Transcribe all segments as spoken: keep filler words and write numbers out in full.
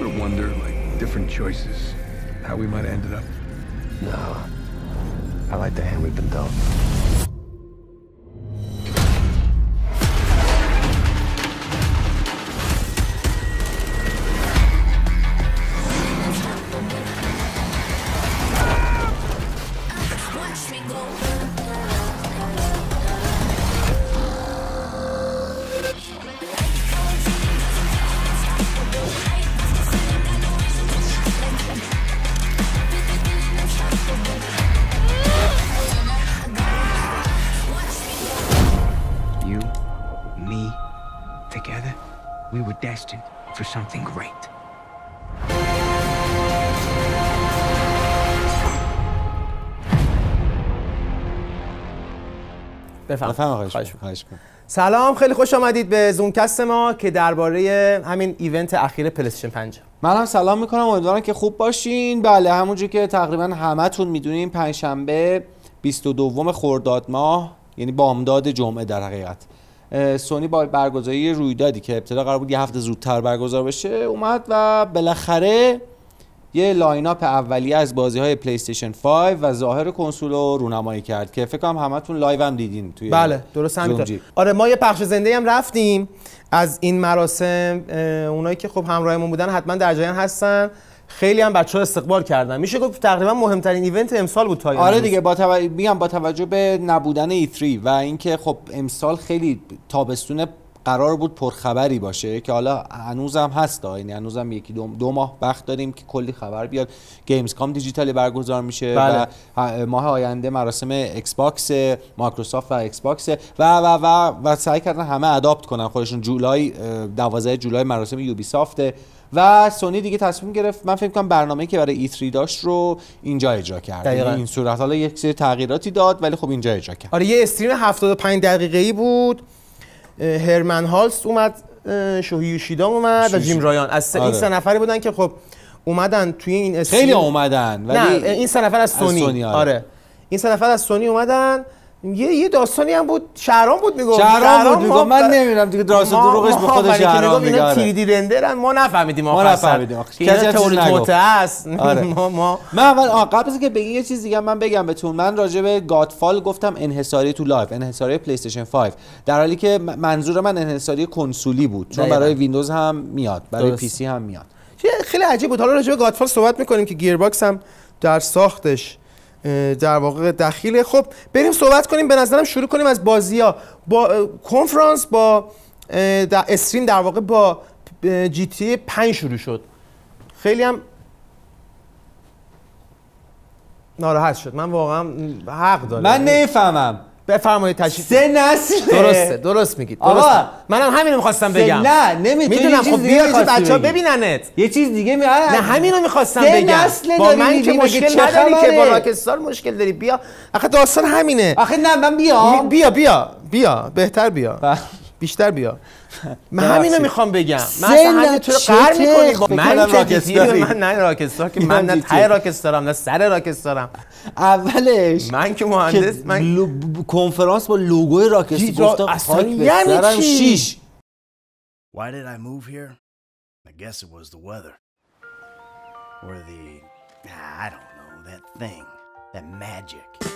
ever wonder, like, different choices, how we might have ended up? No. I like the hand we've been dealt. We were destined for something great. بفهم. سلام، خیلی خوش آمدید به زومکست ما که درباره همین ایونت اخیر پلی‌استیشن پنج. من هم سلام میکنم، امیدوارم که خوب باشین. بله، همونجوری که تقریبا همتون میدونین پنجشنبه بیست و دوم خرداد ماه، یعنی بامداد جمعه در حقیقت، سونی با برگزاری رویدادی که ابتدا قرار بود یه هفته زودتر برگزار بشه اومد و بالاخره یه لاین اپ اولیه از بازی‌های پلی استیشن پنج و ظاهر کنسول رو رونمایی کرد که فکر کنم همتون لایو هم دیدین توی. بله درست همینطور. آره ما یه پخش زنده هم رفتیم از این مراسم. اونایی که خب همراهمون بودن حتما در جریان هستن. خیلی هم بچه‌ها استقبال کردن. میشه گفت تقریبا مهمترین ایونت امسال بود تا این. آره دیگه، با توجه میگم با توجه به نبودن ای تری و اینکه خب امسال خیلی تابستون قرار بود پرخبری باشه که حالا هنوزم هست، یعنی هنوزم یکی دو, دو ماه وقت داریم که کلی خبر بیاد. گیمز کام دیجیتالی برگزار میشه. بله. و ماه آینده مراسم ایکس باکس مایکروسافت و ایکس باکس و و و و سعی کردن همه اداپت کنن خودشون. جولای دوازده جولای مراسم یوبی سافته و سونی دیگه تصمیم گرفت، من فکر کنم برنامه‌ای که برای ای تری داشت رو اینجا اجرا کرد. یعنی این صورت حالا یک سری تغییراتی داد ولی خب اینجا اجرا کرد. آره یه استریم هفتاد و پنج دقیقه‌ای بود. هرمن هالست اومد، شوهی یوشیدا اومد و جیم رایان. از سه آره. این سه نفری بودن که خب اومدن توی این استریم. خیلی اومدن ولی نه این سه نفر از سونی, از سونی آره. آره این سه نفر از سونی اومدن. یه یه داستانی هم بود، شهرام بود میگفت. شهرام بود میگفت، من نمیدونم دیگه راست و دروغش به خود شهرام میگه. اینا تری دی رندرن، ما نفهمیدیم ما نفهمیدیم کسی تئوری توته است. ما ما من اول قبل از اینکه بگی یه چیز دیگه من بگم بهتون. من راجع به گادفال گفتم انحصاری تو لایو، انحصاری پلی استیشن پنج، در حالی که منظور من انحصاری کنسولی بود، چون برای ویندوز هم میاد، برای پی سی هم میاد. خیلی عجیب بود. حالا راجع به گادفال صحبت می‌کنیم که گیر باکس هم در ساختش در واقع دخیله. خب بریم صحبت کنیم. به نظرم شروع کنیم از بازی‌ها. با کنفرانس با در استریم در واقع با جی تی پنج شروع شد. خیلی هم ناراحت شد. من واقعا حق دارم. من نمیفهمم. بفرمایید تشریف. سه نسل درسته، درست میگید. درست. منم همینو می‌خواستم بگم. نه نمیدونم. خب بیا بچه‌ها ببیننت. یه چیز دیگه می نه همینو می‌خواستم بگم. با من که مشکل نداری که با راکستار مشکل داری. بیا. آخه داستان همینه. آخه نه من بیا. بیا بیا بیا بهتر بیا. بیشتر بیا. من همینو میخوام بگم. من اصلا همینطور قهر میکنی. من راکستار، من نه راکستار که من نه ته راکستارم نه سر راکستارم. اولش من که مهندس من کنفرانس با لوگوی راکستار گفتم اصلا یعنی چی؟ Why did I move here? I guess it was the weather. Or the I don't know, that thing, that magic.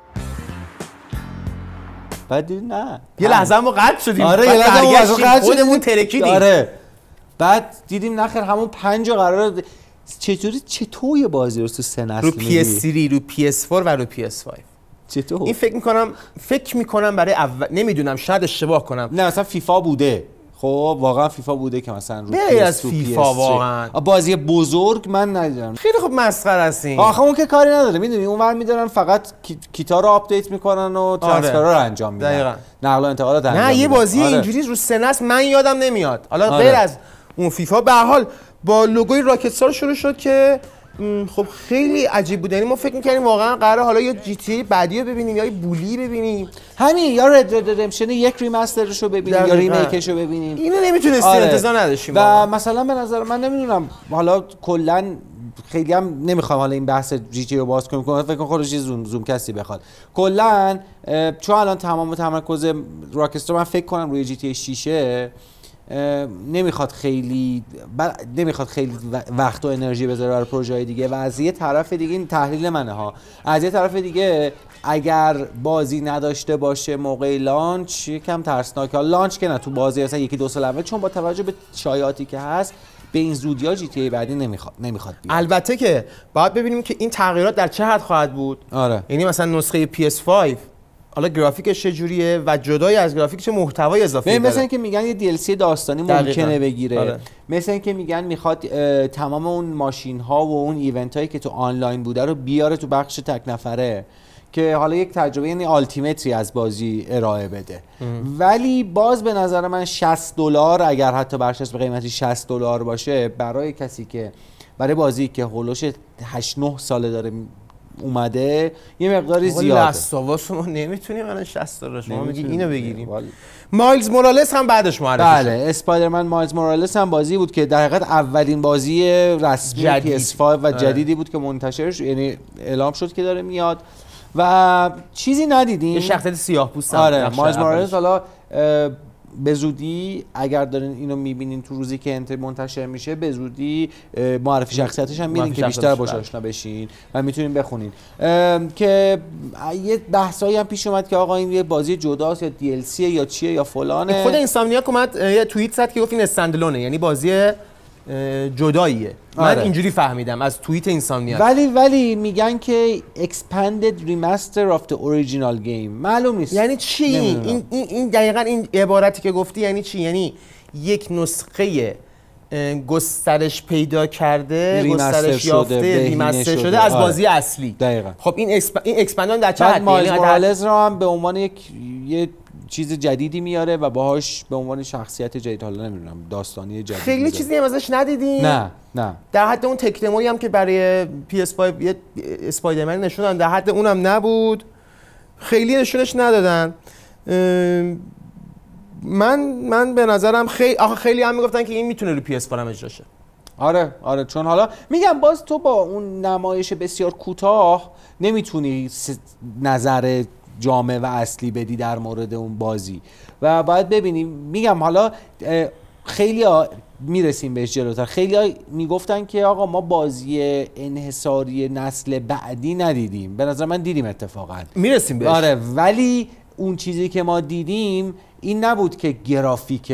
بعد نه یه لحظه ما قطع شدیم. آره یه لحظه ما قطع شدیم، خودمون ترکیدیم. آره بعد دیدیم نخیر همون پنج قرار چطوری چطور بازی رو تو سه نسل رو پی اس سری، رو پی اس چهار و رو پی اس پنج. چطور؟ این فکر میکنم فکر میکنم برای اول، نمیدونم شاید اشتباه کنم. نه مثلا فیفا بوده. خب واقعا فیفا بوده که مثلا رو پی اس فیفا واقعا بازی بزرگ من ندیدم. خیلی خوب مسخره هستین. آخه اون که کاری نداره، میدونی اونور میدارن فقط کیتا رو آپدیت میکنن و ترانسفرها رو انجام میدن. دقیقاً. نقل و انتقالات انجام نه یه بازی آره. اینجوری رو سه نسل من یادم نمیاد. حالا غیر آره. از اون فیفا به هر حال با لوگوی راکستار شروع شد که خب خیلی عجیب بود. یعنی ما فکر می‌کردیم واقعا قراره حالا یا جی تی بعدی رو ببینیم یا بولی ببینیم، همین یا رد رد ردمپشن یک ریمسترش رو ببینیم یا ریمیکش رو ببینیم. اینو نمیتونستیم آره. انتظار نداشتیم. و واقعا. مثلا به نظر من نمیدونم حالا کلا خیلی هم نمیخوام حالا این بحث جی تی رو باز کنیم، فکر کنم خودش زوم زوم کسی بخواد. کلا چون الان تمام تمرکز راکستار من فکر کنم روی جی تی شش نمیخواد خیلی بر... نمیخواد خیلی وقت و انرژی بذاره برای پروژه‌های دیگه و از یه طرف دیگه این تحلیل منه ها، از یه طرف دیگه اگر بازی نداشته باشه موقع لانچ یکم ترسناکه. لانچ که نه، تو بازی مثلا یکی دو سال اول، چون با توجه به شایعاتی که هست به این زودیا جی تی ای بعدی نمیخواد نمیخواد بیاد. البته که باید ببینیم که این تغییرات در چه حد خواهد بود. آره. یعنی مثلا نسخه پی اس پنج حالا گرافیکش چجوریه و جدای از گرافیک چه محتوای اضافی داره. مثلا اینکه میگن یه دی ال سی داستانی ممکنه بگیره. آره. مثلا اینکه میگن میخواد تمام اون ماشین ها و اون ایونت هایی که تو آنلاین بوده رو بیاره تو بخش تک نفره که حالا یک تجربه یعنی آلتیمتری از بازی ارائه بده. ام. ولی باز به نظر من شصت دلار اگر حتی برچسب قیمتی شصت دلار باشه برای کسی که برای بازی که هولوش هشت نه ساله داره اومده یه مقداری زیاده. لاستاواس ما نمیتونیم الان شصت دلار شما میگی اینو بگیریم. مایلز مورالس هم بعدش معرفی شد. بله، اسپایدرمن مایلز مورالس هم بازی بود که در حقیقت اولین بازی رسمی پی اس پنج و جدیدی بود که منتشر شد، یعنی اعلام شد که داره میاد و چیزی ندیدیم. یه شخصیت سیاه‌پوست. آره، مایلز مورالس حالا به زودی اگر دارین اینو میبینین تو روزی که انت منتشر میشه به زودی معرفی شخصیتش هم میدین که بیشتر باش آشنا بشین و میتونین بخونین. که یه بحثایی هم پیش اومد که آقا این یه بازی جداست یا دی ال سی یا چیه یا فلانه. خود اینسامنیاک اومد یه توییت زد که گفت این استندالونه، یعنی بازی جداییه. من آره. اینجوری فهمیدم از توییت اینسامنیاک. ولی ولی میگن که expanded remaster of the original game. معلوم نیست یعنی چی این این این دقیقاً این عبارتی که گفتی یعنی چی؟ یعنی یک نسخه گسترش پیدا کرده، گسترش یافته، ریمستر شده, شده از بازی آره. اصلی. دقیقاً. خب این اسپ... این اکسپندان در چه حدی؟ مایلز مورالز رو هم به عنوان یک یه چیز جدیدی میاره و باهاش به عنوان شخصیت جدید، حالا نمیدونم داستانی جدید خیلی میزاره. چیزی هم ازش ندیدیم. نه نه در حد اون تکنمویی هم که برای پی اس پنج یه اسپایدرمن نشوندن در حد اونم نبود، خیلی نشونش ندادن. من من به نظرم خیلی آخه خیلی هم میگفتن که این میتونه رو پی اس پنج هم اجرا شه. آره آره، چون حالا میگم باز تو با اون نمایش بسیار کوتاه نمیتونی نظر جامع و اصلی بدی در مورد اون بازی و باید ببینیم. میگم حالا خیلی ها میرسیم بهش جلوتر، خیلی ها میگفتن که آقا ما بازی انحصاری نسل بعدی ندیدیم. به نظر من دیدیم اتفاقا، میرسیم بهش. آره، ولی اون چیزی که ما دیدیم این نبود که گرافیک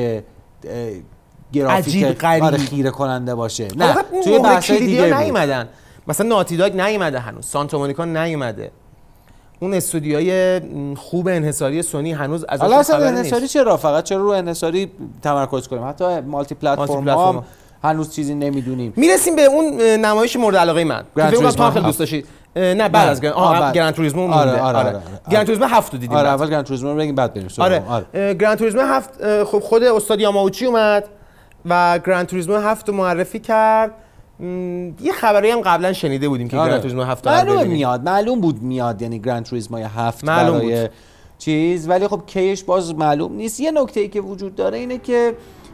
گرافیک آره خیره کننده باشه. نه، توی بحث‌های دیگه نیومدن. مثلا ناتی داگ نیومده هنوز، سانتا مونیکا نیومده. اون استودیوهای خوب انحصاری سونی هنوز از حالا اصلا انحصاری چرا فقط چرا رو انحصاری تمرکز کنیم؟ حتی مالتی پلتفرم هم هنوز چیزی نمیدونیم. میرسیم به اون نمایش مورد علاقه من که اون تا خیلی دوست داشتید. نه بعد از گرند توریسمو مونده. آره آره آره گرند توریسمو هفت رو دیدیم. آره اول گرند توریسمو رو بگیم بعد بریم سراغ. آره گرند توریسمو هفت خب خود استاد یاماوچی اومد و گرند توریسمو هفت رو معرفی کرد. یه خبری هم قبلا شنیده بودیم که گرند توریسمو هفت معلوم میاد، معلوم بود میاد، یعنی گرند توریسمو هفت برای چیز، ولی خب کیش باز معلوم نیست. یه نکته‌ای که وجود داره اینه که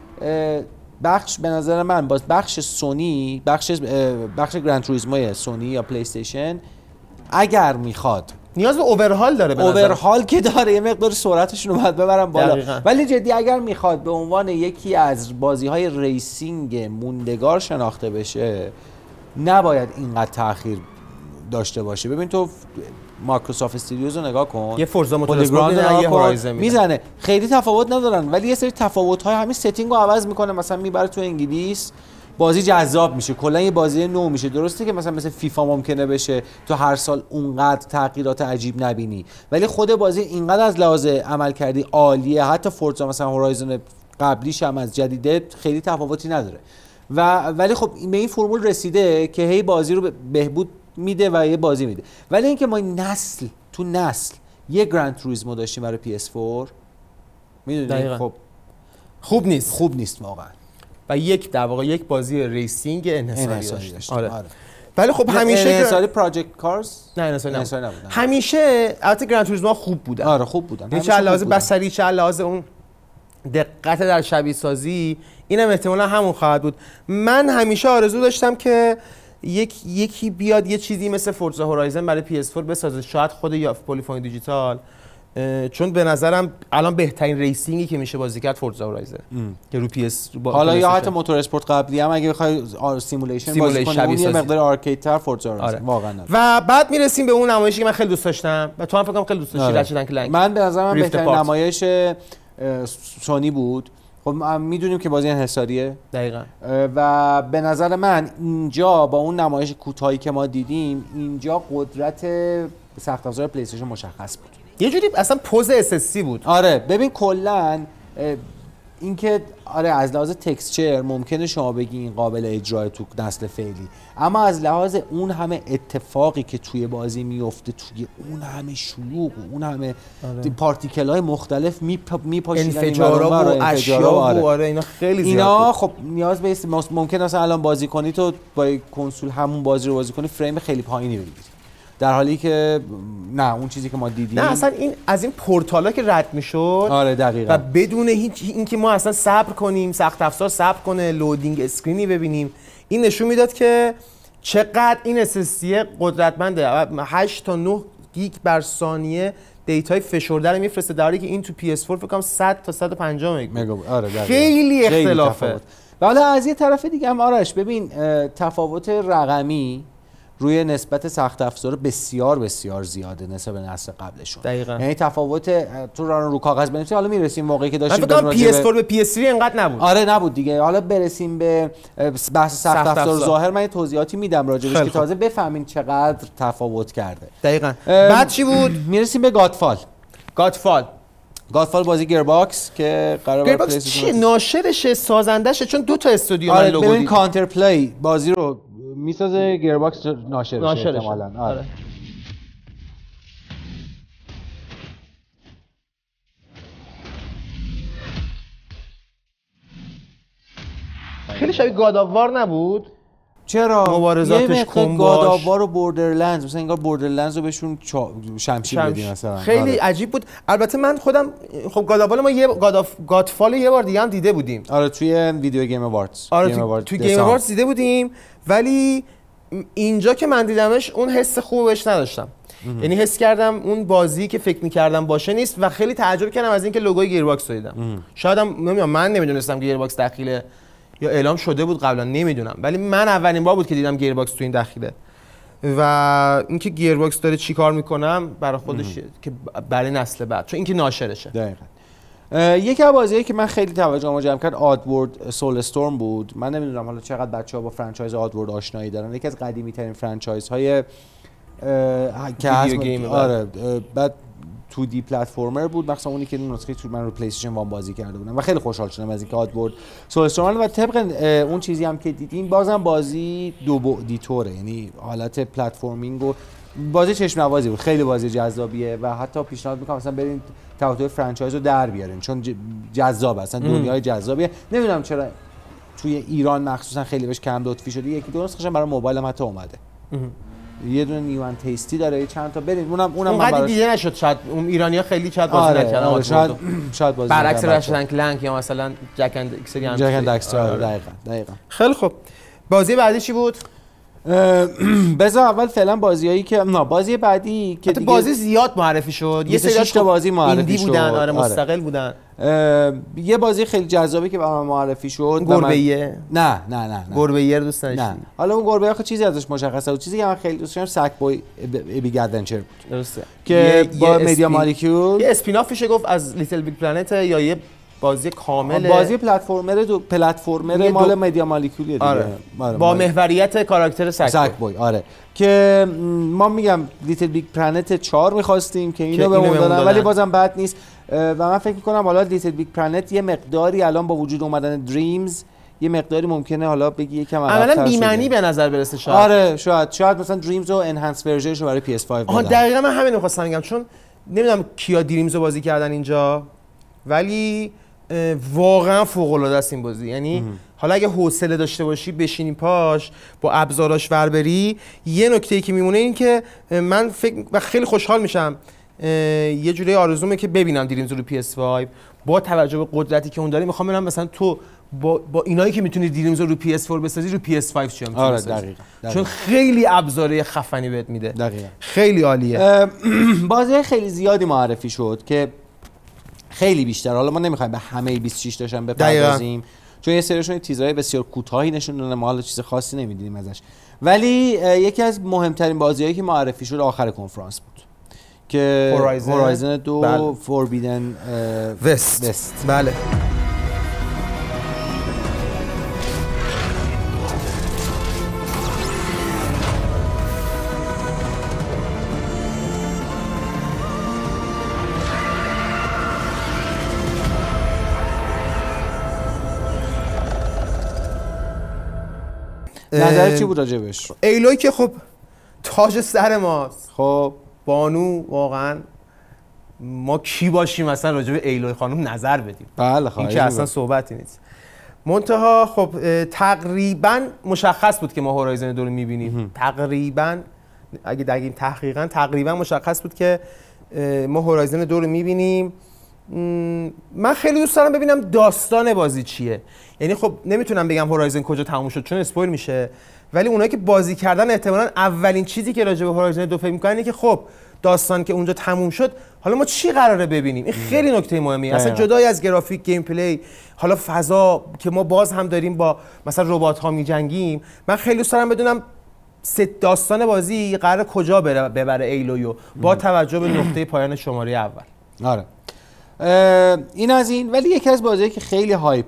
بخش به نظر من باز بخش سونی، بخش بخش گرند توریسمو سونی یا پلی استیشن اگر میخواد نیاز به اوورهال داره، به اوورهال که داره، یه مقدار سرعتشون رو باید ببرن بالا. دقیقا. ولی جدی اگر میخواد به عنوان یکی از بازی‌های ریسینگ موندگار شناخته بشه نباید اینقدر تأخیر داشته باشه. ببین تو مایکروسافت استودیوز رو نگاه کن، یه فورزا موتورسپورت میزنه، یه هورایزن میزنه، خیلی تفاوت ندارن ولی یه سری تفاوت‌های همین ستینگ رو عوض میکنه، مثلا میبره تو انگلیس بازی جذاب میشه، کلا یه بازی نو میشه. درسته که مثلا مثل فیفا ممکنه بشه تو هر سال اونقدر تغییرات عجیب نبینی، ولی خود بازی اینقدر از لحاظ عملکردی عالیه، حتی فورزا مثلا هورایزن قبلیش هم از جدیده خیلی تفاوتی نداره و ولی خب به این فرمول رسیده که هی بازی رو بهبود میده و یه بازی میده. ولی اینکه ما نسل تو نسل یه گرند توریسمو داشتیم برای پی اس چهار، میدونی خب خوب نیست، خوب نیست واقعا. و یک در واقع یک بازی ریسینگ انحصاری داشت. آره. آره. ولی خب همیشه انحصاری پراجکت کارز نه انحصاری نبود. همیشه البته گرند توریسمو خوب بودن. آره خوب بودن. یعنی چه لحاظ بصری چه لحاظ اون دقت در شبیه سازی، اینم احتمالاً همون خواهد بود. من همیشه آرزو داشتم که یک یکی بیاد یه چیزی مثل فورزا هورایزن برای پی اس چهار بسازه، شاید خود یا پلیفون دیجیتال چون به نظرم الان بهترین ریسینگی که میشه بازی کرد فورزا هورایزن که رو پی اس حالا یا حتی موتور اسپورت قبلی هم اگه بخوای سیمولیشن بازی کنی اون یه مقدار آرکیدتر فورزا هورایزن آره. واقعا. و بعد میرسیم به اون نمایشی که من خیلی دوست داشتم و تو هم فکر کنم خیلی دوست داشتی رچت اند کلنک. من به نظر من بهترین نمایش سونی بود. خب میدونیم که بازی انحصاریه دقیقاً و به نظر من اینجا با اون نمایش کوتاهی که ما دیدیم اینجا قدرت سخت افزار پلی استیشن مشخص بود. یه جوری اصلا پوز اس اس سی بود. آره ببین کلا اینکه آره از لحاظ تکسچر ممکنه شما بگی این قابل اجرا تو نسل فعلی، اما از لحاظ اون همه اتفاقی که توی بازی میفته، توی اون همه شلوغ و اون همه آره. پارتیکل‌های مختلف میپاشیدن انفجارا و اشیا و آره. آره اینا خیلی زیاد اینا بود. خب نیاز به ممکن است الان بازی کنی تو با کنسول همون بازی رو بازی کنی فریم خیلی پایینی بگیری، در حالی که نه اون چیزی که ما دیدیم نه اصلا این از این پورتالا که رد میشد آره دقیقاً و بدون هیچ اینکه ما اصلا صبر کنیم سخت افزار صبر کنه لودینگ اسکرینی ببینیم، این نشون میداد که چقدر این اس اس دی قدرتمنده. هشت تا نه گیگ بر ثانیه دیتای فشرده رو میفرسته در حالی که این تو پی اس فور فکر کنم صد تا صد و پنجاه مگا آره خیلی اختلافه. و حالا از یه طرف دیگه هم آرش ببین تفاوت رقمی روی نسبت سخت افزار بسیار بسیار زیاده نسبت به نسل قبلشون. دقیقاً. یعنی تفاوت تو رو رو کاغذ بنویسی حالا میرسیم موقعی که داشتیم فکر کنم پی اس فور به پی اس تری اینقدر نبود. آره نبود دیگه. حالا برسیم به بحث سخت افزار ظاهر من توضیحاتی میدم راجعش که تازه بفهمین چقدر تفاوت کرده. دقیقاً. بعد چی بود؟ میرسیم به گادفال. گادفال گادفال بازی گیرباکس که قرار بود گیرباکس چیه ناشرشه سازندشه چون دو تا استودیو آره من لوگو ببین کانتر پلی بازی رو میسازه گیرباکس ناشرشه ناشرشه احتمالاً آره. آره. خیلی شبیه گاد آف وار نبود؟ چرا؟ مبارزاتش کن گاد آف وار و بوردرلندز مثلا انگار بوردرلندز رو بهشون چا... شمشیر بدیم مثلا. خیلی آره. عجیب بود. البته من خودم خب گاد آف وار ما یه گاد آف گادفال یه بار دیگه هم دیده بودیم. آره توی ویدیو گیم اواردز. آره تو, تو گیم اواردز دیده بودیم ولی اینجا که من دیدمش اون حس خوب بهش نداشتم. یعنی حس کردم اون بازی که فکر می‌کردم باشه نیست و خیلی تعجب کردم از اینکه لوگوی گیرباکس رو دیدم. شاید هم نمیدونم من نمیدونستم که گیرباکس داخله یا اعلام شده بود قبلا نمیدونم ولی من اولین بار بود که دیدم گیرباکس تو این داخله و اینکه گیرباکس داره چیکار میکنم برای خودش که برای نسل بعد چون اینکه ناشرشه. دقیقاً. یکی از بازیایی که من خیلی توجهمو جلب کرد آدورد سول استورم بود. من نمیدونم حالا چقدر بچه‌ها با فرانچایز آدورد آشنایی دارن. یکی از قدیمی ترین فرانچایزهای که هست آره بعد تو دی پلتفرمر بود مثلا اونی که نسخه تو من رو پلی استیشن وان بازی کرده بودم و خیلی خوشحال شدم از اینکه آدورد سول استورم و طبق اون چیزی هم که دیدیم بازم بازی دو بعدی طوره، یعنی حالت پلتفرمینگ و بازی چشم نوازی بود، خیلی بازی جذابیه و حتی پیشنهاد میکنم مثلا برین توسط فرانچایز رو در بیارین چون جذاب اصلا دنیای جذابیه. نمیدونم چرا توی ایران مخصوصا خیلی بهش کم لطفی شده. یکی دو نسخه‌ش برای موبایل هم حتی اومده. یه دونه نیو ان تیستی داره چند تا برید اونم اونم من براش دیده نشد شاید اون ایرانی‌ها خیلی شاید بازی آره نکردن. آره شاید شاید بازی برعکس رچت اند کلنک یا مثلا جک اند اکسری هم جک اند اکسری دقیقاً دقیقاً. خیلی خوب بازی بعدی چی بود؟ بذار اول فعلا بازیایی که نه بازی بعدی که دیگه بازی زیاد معرفی شد یه سری تا بازی معرفی شد بودن آره مستقل بودن. یه بازی خیلی جذابی که برام معرفی شد گربه‌ایه نه نه نه نه گربه‌ایه رو دوست داشتم. حالا اون گربه خود چیزی ازش مشخصه بود. چیزی که من خیلی دوست داشتم سک بوی بیگ ادونچر بود درسته که با مدیا مالیکول یه اسپین میشه گفت از لیتل بیگ پلنت یا یه بازی کامل بازی پلتفرمر دو پلتفرمر مال مدیا مالیکولیه دیگه. آره. آره. با محوریت کاراکتر سک بوی آره که ما میگم لیتل بیگ پلنت چهار می‌خواستیم که اینو بهمون دادن ولی بازم بد نیست و من فکر می‌کنم حالا لیتل بیگ پلنت یه مقداری الان با وجود اومدن دریمز یه مقداری ممکنه حالا بگی یکم عملاً بی‌معنی به نظر برسه شاید. آره شاید شاید مثلا دریمز رو انهانس ورژنش رو برای پی اس پنج بدن. دقیقاً من همین رو خواستم بگم چون نمیدونم کیا دریمز رو بازی کردن اینجا ولی واقعا فوق العاده است این بازی. یعنی ام. حالا اگه حوصله داشته باشی بشینی پاش با ابزاراش ور بری یه نکته‌ای که میمونه این که من فکر و خیلی خوشحال میشم یه جوری آرزومه که ببینم دریمز رو پی اس پنج با توجه به قدرتی که اون داره میخوام برم مثلا تو با, با اینایی که میتونی دیریمز رو پی اس فور بسازی رو پی اس فایو چی میتونی آره بسازی؟ دقیقاً. دقیقاً. چون خیلی ابزاره خفنی بهت میده. دقیقاً. خیلی عالیه. بازی خیلی زیادی معرفی شد که خیلی بیشتر، حالا ما نمیخوایم به همه بیست و شش تاشون بپردازیم چون یه سریشون تیزرهای بسیار کوتاهی نشون دادن، ما حالا چیز خاصی نمیدونیم ازش، ولی یکی از مهمترین بازیایی که معرفی شد آخر کنفرانس بود که هورایزن دو بله. فوربیدن وست. وست بله. نظر چی بود راجبش؟ ایلوی که خب تاج سر ماست. خب بانو واقعا ما کی باشیم مثلا راجب ایلوی خانم نظر بدیم؟ بله خواهی این که اصلا صحبتی نیست. منتها خب تقریبا مشخص بود که ما هورایزن دو رو میبینیم. تقریبا اگه دقیق تحقیقا تقریبا مشخص بود که ما هورایزن دو رو میبینیم. من خیلی دوست دارم ببینم داستان بازی چیه. یعنی خب نمیتونم بگم هورایزن کجا تموم شد چون اسپویل میشه، ولی اونایی که بازی کردن احتمالاً اولین چیزی که راجع به هورایزن دو فکر می‌کنن اینه که خب داستان که اونجا تموم شد حالا ما چی قراره ببینیم. این خیلی نکته مهمیه. اصلا جدای از گرافیک، گیم پلی، حالا فضا که ما باز هم داریم با مثلا ربات‌ها می‌جنگیم، من خیلی دوست دارم بدونم داستان بازی قراره کجا بره ببره ایلویو با توجه به نقطه پایان شماره اول. آره این از این. ولی یکی از بازیایی که خیلی هایپ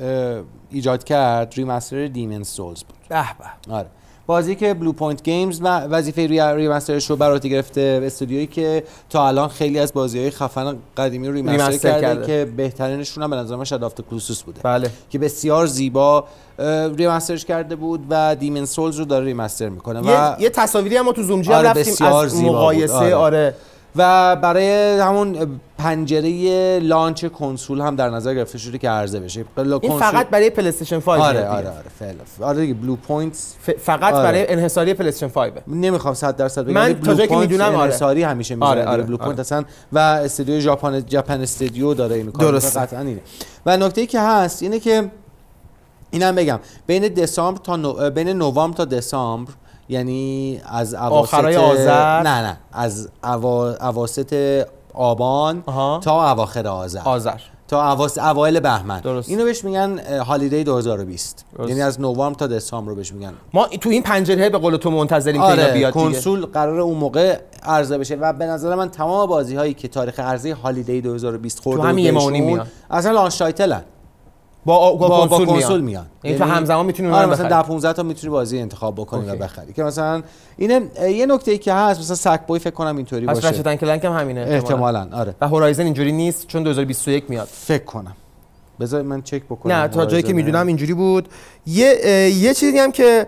ایجاد کرد ریمستر دیمن سولز بود. به به. آره بازی که بلو پوینت گیمز وظیفه ریمسترش رو بر عهده گرفته، استودیویی که تا الان خیلی از بازی‌های خفن قدیمی رو ریمستر, ریمستر کرده, کرده که بهترینشون هم به نظر من شاد آف کلوسوس بوده. بله. که بسیار زیبا ریمسترش کرده بود و دیمن سولز رو داره ریمستر میکنه یه و یه تصاویری هم ما تو زومجی آره هم رفتیم از مقایسه. آره. آره و برای همون پنجره لانچ کنسول هم در نظر گرفته شده که عرضه بشه. این فقط برای پلی استیشن فایو. آره آره آره فعلا آره دیگه بلو پوینت ف... فقط آره. برای انحصاری پلی استیشن فایو. نمیخوام صد درصد بگم من تا جایی که میدونم انحصاری همیشه میذاره. آره آره بلو پوینت آره. اصلا و استودیو ژاپن ژاپن استودیو داره اینو کار قطعا اینه. و نکته‌ای که هست اینه که اینم بگم بین دسامبر تا نو... بین نوامبر تا دسامبر، یعنی از اواسط آذر، نه نه از اوا... اواسط آبان آها. تا اواخر آذر آذر تا اواس اوایل بهمن. درست. اینو بهش میگن هالیدی دو هزار و بیست. یعنی از نوامبر تا دسامبر رو بهش میگن. ما تو این پنجره به قول تو منتظریم آره. که اینا بیاد دیگه. کنسول قرار اون موقع عرضه بشه و به نظر من تمام بازی هایی که تاریخ عرضه هالیدی دو هزار و بیست خورده تو همین یه ماونی میاد اصلا لانچ تایتلن با با, با, با کنسول, کنسول میان. یعنی تو همزمان میتونی آره مثلا ده پانزده تا میتونی بازی انتخاب بکنی و بخری که مثلا اینه. یه نکته ای که هست مثلا سک بوی فکر کنم اینطوری باشه. پس رشتن کلنک هم همینه احتمالاً. آره و هورایزن اینجوری نیست چون دو هزار و بیست و یک میاد فکر کنم. بذار من چک بکنم. نه تا جایی که میدونم اینجوری بود. یه یه چیزی هم که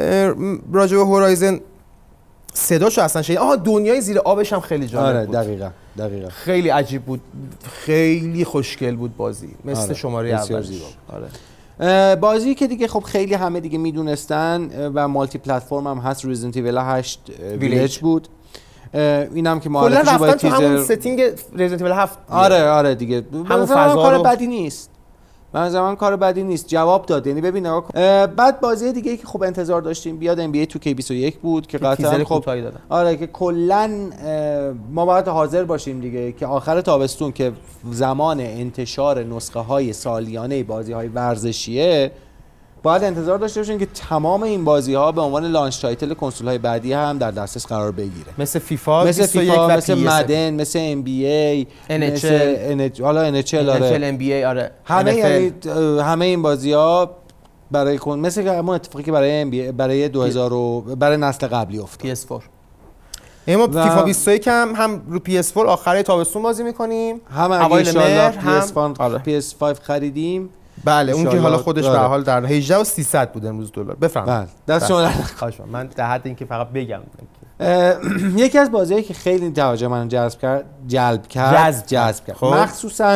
راجع به هورایزن صداشو اصلا شنید. آها دنیای زیر آبش هم خیلی جالب آره بود. دقیقاً دقیقاً خیلی عجیب بود، خیلی خوشگل بود بازی مثل آره. شماره اول. آره بازی که دیگه خب خیلی همه دیگه میدونستن و مالتی پلتفرم هم هست، رزیدنت ایول هشت ویلیج بود. اینم که معرفی شد با تیزر. همون ستینگ رزیدنت ایول هفت. آره آره دیگه همون فضا کار رو... بدی نیست. من زمان کار بدی نیست، جواب داد. یعنی ببین نگاه کن. بعد بازی دیگه ای که خب انتظار داشتیم بیاد ام بی ای تو کی بیست و یک بود که قطعا خب آره که کلا ما باید حاضر باشیم دیگه که آخر تابستون که زمان انتشار نسخه های سالیانه بازی های ورزشیه باید انتظار داشته باشیم که تمام این بازی ها به عنوان لانچ تایتل کنسول های بعدی هم در دسترس قرار بگیره. مثل فیفا، مثل فیفا، مثل مدن، مثل ام بی ای، ان اچ ال، حالا ان اچ ال آره. ام بی ای آره. همه یعنی همه این بازی ها برای کن مثل همون اتفاقی که برای ام بی ای برای دو هزار برای نسل قبلی افتاد. پی اس فور. اما و... فیفا بیست و یک هم هم رو پی اس فور آخره تابستون بازی می‌کنیم. هم اوایل مهر هم پی اس پنج خریدیم. بله اون که حالا خودش به حال در هجده و سیصد بود امروز دلار. بفرمایید. بله دست شما در من در حد اینکه فقط بگم یکی از بازیایی که خیلی توجه من جذب کرد جلب کرد جذب, جذب کرد خب. مخصوصا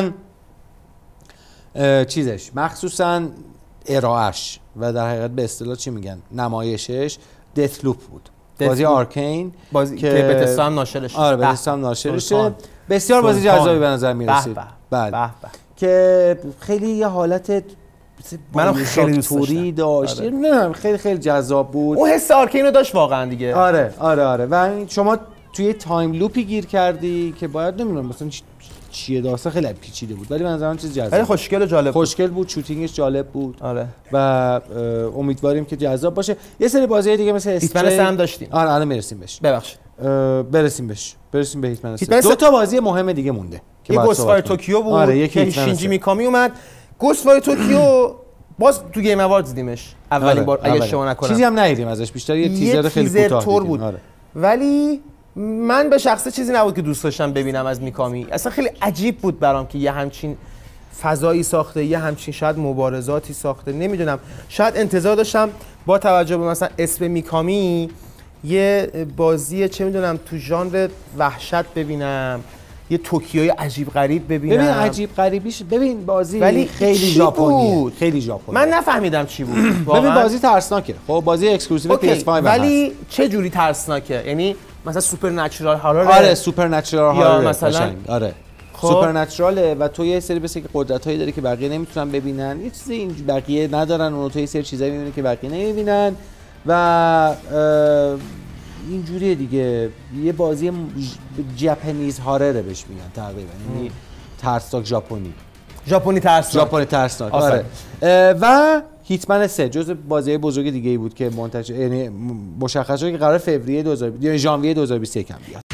چیزش مخصوصا ارائهش و در حقیقت به اصطلاح چی میگن نمایشش دث لوپ بود. بازی آرکین بازی که بتستا هم ناشرش. آره بتستا هم ناشرشه. بسیار بازی جذابی به نظر میرسید. بله. که خیلی یه حالت منم خیلی دوست توری داشت. آره. نه خیلی خیلی جذاب بود. اون حس آرکینو داشت واقعا دیگه. آره آره آره و شما توی تایم لوپی گیر کردی که باید نمیدونم مثلا چیه داستان خیلی پیچیده بود ولی به نظر من چیز جذاب. خیلی خوشگل و جالب. خوشگل بود، شوتینگش جالب بود. آره. و امیدواریم که جذاب باشه. یه سری بازی دیگه مثل هیتمن سه هم داشتیم. آره الان برسیم بهش. ببخشید. برسیم بهش. برسیم به هیتمن سه. هیتمن دو تا بازی مهم دیگه مونده. یه گوست‌فایر توکیو بود. آره یکی شینجی میکامی اومد. گوست‌فایر توکیو باز تو گیم اواردز دیدیمش. اولین آره. بار اگه اشتباه نکنم. چیزی هم ندیدیم ازش، بیشتر یه تیزر خیلی کوتاه بود. آره. ولی من به شخصه چیزی نبود که دوست داشتم ببینم از میکامی. اصلا خیلی عجیب بود برام که یه همچین فضایی ساخته، یه همچین شاید مبارزاتی ساخته، نمیدونم. شاید انتظار داشتم با توجه به مثلا اسم میکامی یه بازی چه میدونم تو ژانر وحشت ببینم، یه توکیوی عجیب غریب ببینم. ببین عجیب غریبیش ببین بازی ولی خیلی ژاپنیه، خیلی ژاپنی. من نفهمیدم چی بود. ببین بازی ترسناکه. خب بازی اکسکلوسیو پی اس پنج ولی چه جوری ترسناکه؟ یعنی مثلا سوپر نچرال هارر. آره سوپر نچرال هارر یا مثلا آره خب. سوپر نچراله و تو یه سری مثل که قدرتایی داری که بقیه نمیتونن ببینن، یه چیزی این بقیه ندارن، اون تو یه سری چیزایی میبینی که بقیه نمیبینن و اینجوریه دیگه. یه بازی ژاپنیز هارره بهش میگن تقریبا، یعنی ترسناک ژاپنی. ژاپنی ترسناک. ژاپنی ترسناک. آره. و هیتمن سه جزء بازی بزرگ دیگه ای بود که منتشر، یعنی مشخص شد که قرار فوریه دو هزار یا ژانویه دو هزار و بیست و یک هم بیاد.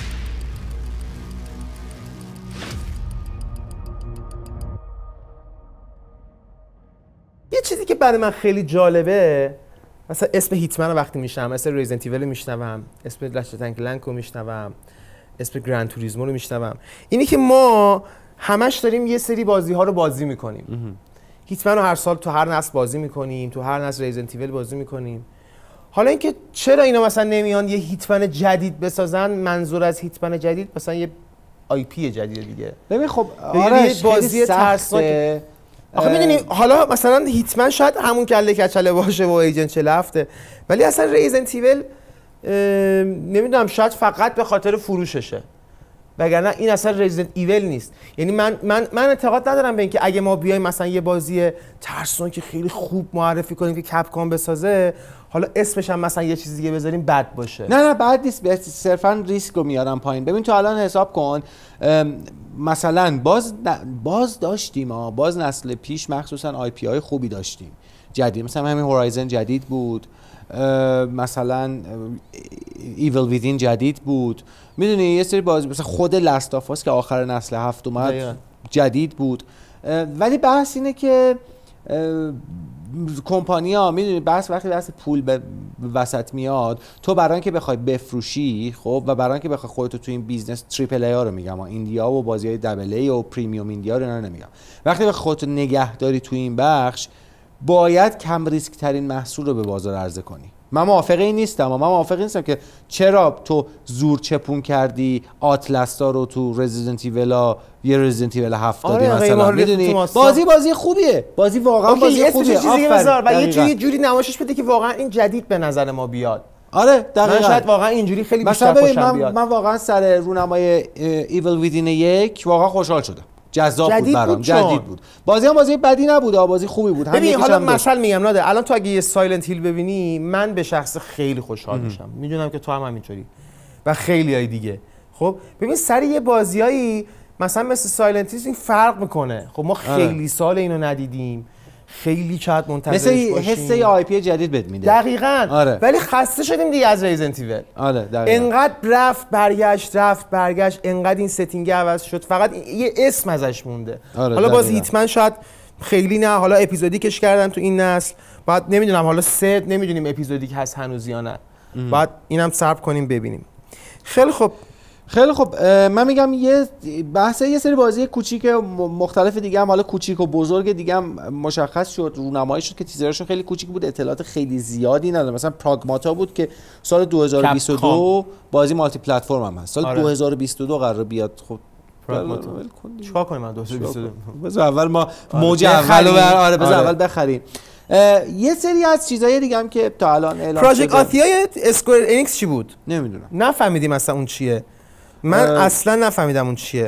یه چیزی که برای من خیلی جالبه، مثلا اسم هیتمن رو وقتی میشنوم، اسم ریزیدنت ایول رو میشنوم، اسم رچت اند کلنک رو میشنوم، اسم گرند توریزمو رو میشنوم، اینی که ما همش داریم یه سری بازی ها رو بازی میکنیم. هیتمن رو هر سال تو هر نسل بازی میکنیم، تو هر نسل ریزیدنت ایول بازی میکنیم. حالا اینکه چرا اینا مثلا نمیان یه هیتمن جدید بسازن؟ منظور از هیتمن جدید مثلا یه آی پی جدید دیگه. ببین خب آره بازی ترسناک. آخه میدونی حالا مثلا هیتمن شاید همون کله کچله باشه و ایجنت چهل و هفت، ولی اصلا ریزیدنت ایول نمیدونم شاید فقط به خاطر فروششه، وگرنه این اصلا ریزیدنت ایول نیست. یعنی من من من اعتقاد ندارم به اینکه اگه ما بیایم مثلا یه بازی ترسناک خیلی خوب معرفی کنیم که کپکام بسازه، حالا اسمش هم مثلا یه چیز دیگه بذاریم بد باشه. نه نه بد نیست، صرفا ریسک رو میارم پایین. ببین تو الان حساب کن مثلا باز باز داشتیم ها باز نسل پیش مخصوصا آی پی های خوبی داشتیم جدید، مثلا همین هورایزن جدید بود، مثلا ایول ویدین جدید بود، میدونی یه سری بازی مثلا خود لاست آف اس که آخر نسل هفت اومد داید. جدید بود. ولی بحث اینه که کمپانی‌ها میدونی بحث وقتی بحث پول به وسط میاد، تو برای اینکه بخوای بفروشی خب و برای اینکه بخوای خودت تو این بیزنس تریپل ای ها رو میگم، ایندیا و بازی‌های دبل ای و پریمیوم ایندیا رو نمیگم، وقتی بخوای خودت نگهداری تو این بخش باید کم ریسک ترین محصول رو به بازار عرضه کنی. من موافق این نیستم، من موافق نیستم که چرا تو زور چپون کردی آتلاستا رو تو رزیدنت ایولا یه رزیدنت ایول هفت دادی. آره مثلا میدونی بازی بازی خوبیه، بازی واقعا بازی خوبیه. آفر و یه جوری جوری نمایشش بده که واقعا این جدید به نظر ما بیاد. آره دقیقاً. من شاید واقعا اینجوری خیلی بیشتر خوشم من بیاد. من واقعا سر رونمای ایول ویدین یک واقعا خوشحال شدم. جذاب بود برام، جدید بود. بازی هم بازی بدی نبود، بازی خوبی بود. ببین حالا مثلا میگم ناده، الان تو اگه یه سایلنت هیل ببینی من به شخص خیلی خوشحال میشم. میدونم که تو هم همینطوری و خیلیای دیگه. خب ببین سر یه بازیایی مثلا مثل سایلنت هیل این فرق میکنه. خب ما خیلی سال اینو ندیدیم، خیلی چقدر منتظرش باشیم. مثل حس آی پی جدید بهت میده. دقیقاً. آره. ولی خسته شدیم دیگه از ریزیدنت ایول. آره دقیقاً. انقدر رفت برگشت رفت برگشت، انقدر این ستینگ عوض شد، فقط یه اسم ازش مونده. آره حالا باز هیتمن شاید خیلی نه، حالا اپیزودیکش کردن تو این نسل، بعد نمیدونم حالا سه نمیدونیم اپیزودیک هست هنوز یا نه. بعد اینم صبر کنیم ببینیم. خیلی خوب خیلی خب من میگم یه بحث یه سری بازی کوچیک مختلف دیگه هم، حالا کوچیک و بزرگ دیگه هم مشخص شد، رونمایی شد که تیزرشون خیلی کوچیک بود، اطلاعات خیلی زیادی نداره. مثلا پراگماتا بود که سال دو هزار و بیست و دو بازی مالتی پلتفرم هم هست، سال آره. دو هزار و بیست و دو قرار بیاد. خب پراگماتا چیکار کنیم من دو هزار و بیست و دو بذار اول ما موج اولو آره بذار اول بخریم. یه سری از چیزای دیگه هم که تا الان اعلام شده. پروژکت آتیای اسکوئر انیکس چی بود؟ نمیدونم. نفهمیدیم اصلا اون چیه. من اصلا نفهمیدم اون چیه.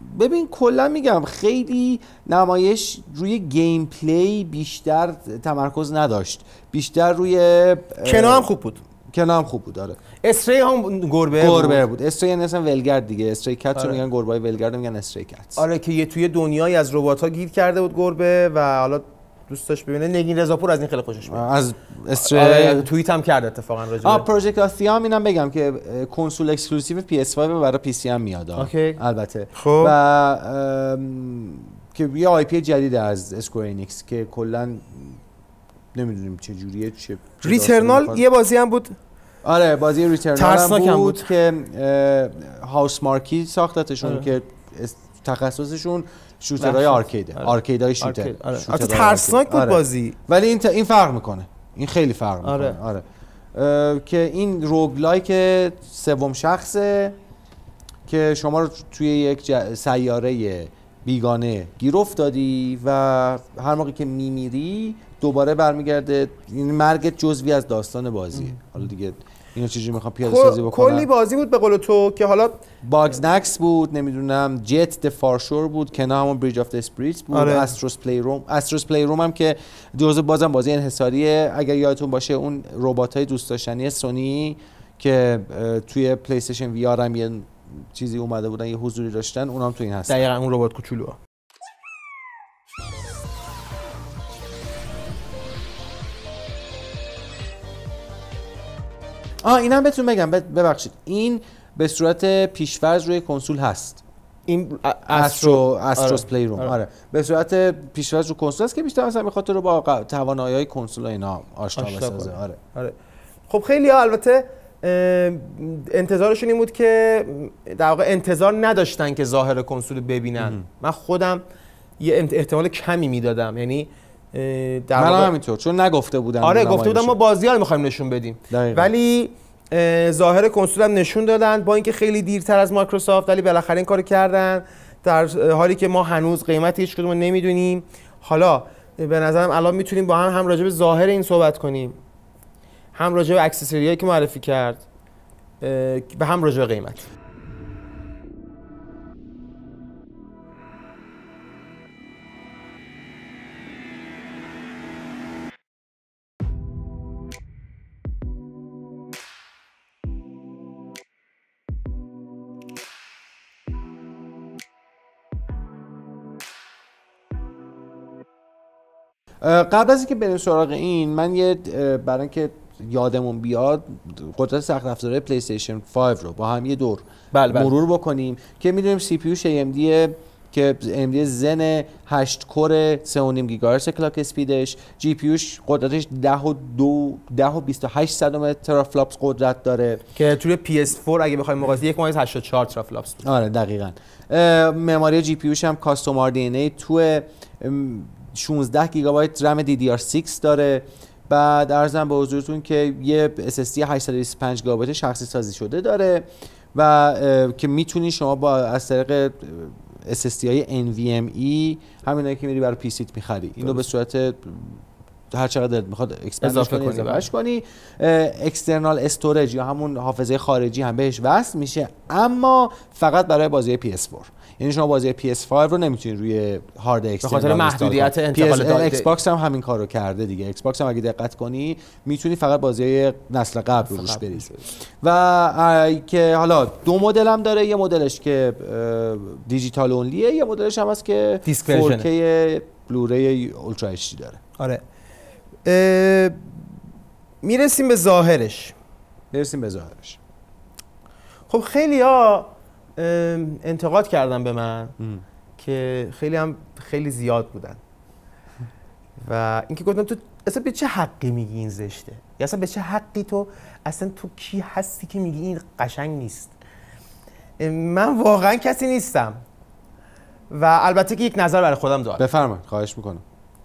ببین کلا میگم خیلی نمایش روی گیم پلی بیشتر تمرکز نداشت، بیشتر روی کنا هم خوب بود. کنا هم خوب بود. آره استری هم گربه گربه بود. استری اصلا ولگرد دیگه. استری کت آره. میگن گربه‌های ولگرد میگن استری کت. آره که یه توی دنیایی از ربات‌ها گیر کرده بود گربه و حالا دوست داشت ببینه. نگین رضاپور از این خیلی خوشش میاد. از استری آره توییت هم کرد اتفاقا راجع به آ پروژکت آسیا هم اینم بگم که کنسول اکسکلوسیو پی اس پنج برای پی سی هم میاد. اوکی. البته خب. و که یه آی پی جدید از اسکوئر انیکس که کلا نمیدونیم چه جوریه. چه ریترنال یه بازی هم بود. آره بازی ریترنال هم بود, بود که هاوس مارکی ساختتشون آره. که تخصصشون شوترهای آرکیده. آره. آرکیدای شوتر. آرکید. آره. البته ترسناک بود آره. بازی. ولی این ت... این فرق میکنه. این خیلی فرق میکنه. آره. آره. که این روگلایک سوم شخصه که شما رو توی یک ج... سیاره بیگانه گیر افتادی و هر موقع که میمیری دوباره برمیگرده. این مرگ جزوی از داستان بازیه. حالا دیگه اینو چجوری میخوام پیاده سازی بکنم. کلی بازی بود به قول تو که حالا باگز نکس بود، نمیدونم جت د فارشور بود که نه همون بریج آف د اسپریتس بود. آره. استروس پلی روم استروس پلی روم هم که جزء بازم بازی انحصاریه. اگر یادتون باشه اون رباتای دوست داشتنی سونی که توی پلی استیشن وی آر هم یه چیزی اومده بودن، یه حضوری داشتن، اونام تو این هست. دقیقاً اون ربات کوچولوها. آه اینم بهتون بگم، ببخشید این به صورت پیش‌فرض روی کنسول هست. این استرو استروس آره. پلی روم آره. آره به صورت پیش‌فرض رو کنسول است که بیشتر مثلا می‌خواد رو با توانایی‌های کنسول و اینا آشنا بسازه. آره. آره خب خیلی ها البته انتظارشون این بود که در واقع انتظار نداشتن که ظاهر کنسول ببینن. ام. من خودم یه احتمال کمی میدادم، یعنی در من واقع... همینطور چون نگفته بودن. آره گفته بودن ما بازی‌ها رو می‌خوایم نشون بدیم دقیقا. ولی ظاهر کنسول هم نشون دادن با اینکه خیلی دیرتر از مایکروسافت، ولی بالاخره این کارو کردن در حالی که ما هنوز قیمت هیچ کدوم رو نمیدونیم. حالا به نظرم الان میتونیم با هم هم راجع به ظاهر این صحبت کنیم، هم راجع به اکسسوریایی که معرفی کرد و هم راجع به قیمت. قبل از اینکه بریم سراغ این، من یه برای اینکه یادمون بیاد قدرت سخت افزارهای پلی استیشن پنج رو با هم یه دور بل بل. مرور بکنیم که میدونیم سی پی یوش ای ام دی که ای ام دی زن هشت کور سه و نیم گیگاهرتز کلاک اسپیدش، جی پی یوش قدرتش ده و دو ده و بیست و هشت صدم ترافلاپس قدرت داره که توی پی اس چهار اگه بخوایم مقایسه یک ممیز هشتاد و چهار ترافلاپس. آره دقیقاً. مموری جی پی یوش هم کاستوم آر دی ان ای تو شانزده گیگابایت رم دی دی آر شش داره. بعد عرضم به حضورتون که یه اس اس دی هشتصد و بیست و پنج گیگابایت شخصی سازی شده داره و که میتونی شما با از طریق اس اس دی های ان وی ام ای همینایی که میری برای پی سیت میخری اینو به صورت هر چقدر میخواد اکسپندش کنی اضافهش کنی. اکسترنال استوریج یا همون حافظه خارجی هم بهش وصل میشه، اما فقط برای بازی پی اس چهار. یعنی شما بازی پی اس پنج رو نمیتونید روی هارد اکسترنال به خاطر محدودیت انتقال داده. ایکس باکس هم همین کارو کرده دیگه. ایکس باکس هم اگه دقت کنی میتونی فقط بازی نسل قبل روش بریز. و که حالا دو مدل هم داره، یه مدلش که دیجیتال اونلیه، یه مدلش هم هست که فور کی بلوری اولترا اچ دی داره. آره میرسیم به ظاهرش. میرسیم به ظاهرش. خب خیلی ها انتقاد کردن به من ام. که خیلی هم خیلی زیاد بودن و اینکه گفتن تو اصلا به چه حقی میگی این زشته، یا اصلا به چه حقی تو اصلا تو کی هستی که میگی این قشنگ نیست. من واقعا کسی نیستم و البته که یک نظر برای خودم دارم. بفرمایید خواهش میکنم.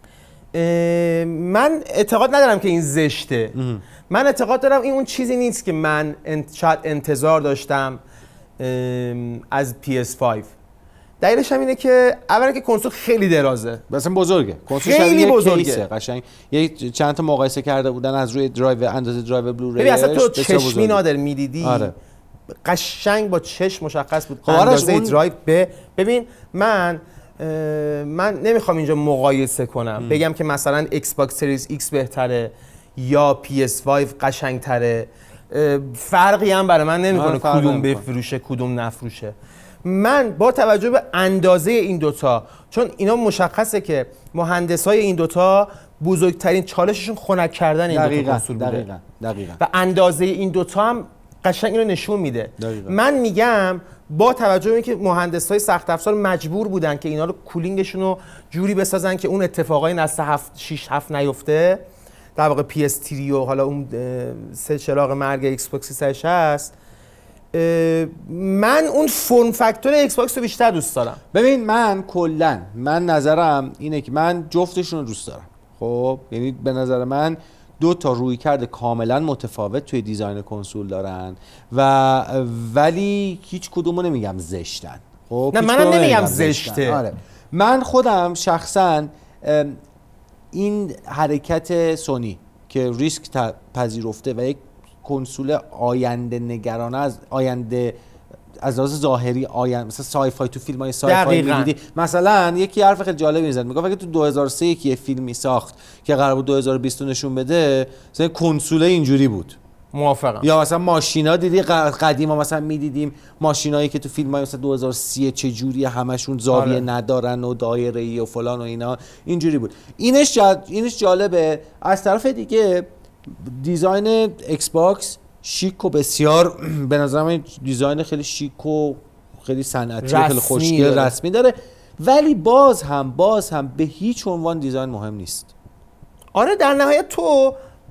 من اعتقاد ندارم که این زشته. ام. من اعتقاد دارم این اون چیزی نیست که من شاید انتظار داشتم از پی اس پنج. دلیلش هم اینه که اولا که کنسول خیلی درازه، مثلا بزرگه، کنسول خیلی بزرگه، قشنگ یه چند تا مقایسه کرده بودن از روی درایو اندازه درایو بلوری. ببین اصلا تو چشمی نادر میدیدی. آره. قشنگ با چشم مشخص بود خب آرش اندازه اون... درایو به ببین من من نمیخوام اینجا مقایسه کنم ام. بگم که مثلا ایکس باکس سریز ایکس بهتره یا پی اس پنج قشنگتره، فرقی هم برای من نمیکنه کدوم بفروشه کدوم نفروشه. من با توجه به اندازه این دوتا، چون اینا مشخصه که مهندسای این دوتا بزرگترین چالششون خنک کردن این دوتا کنسول بوده دقیقاً دقیقاً و اندازه این دوتا هم قشنگ اینو نشون میده. دقیقا. من میگم با توجه به اینکه مهندسای سخت افزار مجبور بودن که اینا رو کولینگشون رو جوری بسازن که اون اتفاقای نسل هفت شش هفت نیفته، در واقع پی اس تری و حالا اون سه چراغ مرگ ایکس باکس سیصد و شصت، من اون فرم فاکتور ایکس باکس رو بیشتر دوست دارم. ببین من کلا من نظرم اینه که من جفتشون رو دوست دارم. خب یعنی به نظر من دو تا رویکرد کاملا متفاوت توی دیزاین کنسول دارن و ولی هیچ کدومو نمیگم زشتن. خب نه منم نمیگم زشته. آره. من خودم شخصا این حرکت سونی که ریسک پذیرفته و یک کنسول آینده نگرانه از آینده از لحاظ ظاهری آینده مثلا سای فای تو فیلم‌های سای فای می‌دیدی، مثلا یکی حرف خیلی جالبی می‌زد میگفت اگه تو دو هزار و سه یکی فیلمی ساخت که قرار بود دو هزار و بیست نشون بده مثلا کنسول اینجوری بود. موافقم. یا مثلا ماشینا دیدی قدیما مثلا می‌دیدیم ماشینایی که تو فیلم‌های مثلا دو هزار و سه چه جوری همشون زاویه آره. ندارن و دایره‌ای و فلان و اینا اینجوری بود. اینش جا... اینش جالبه. از طرف دیگه دیزاین ایکس باکس شیک و بسیار به نظرم دیزاین خیلی شیک و خیلی صنعتی و خیلی خوشگل رسمی داره، ولی باز هم باز هم به هیچ عنوان دیزاین مهم نیست. آره در نهایت تو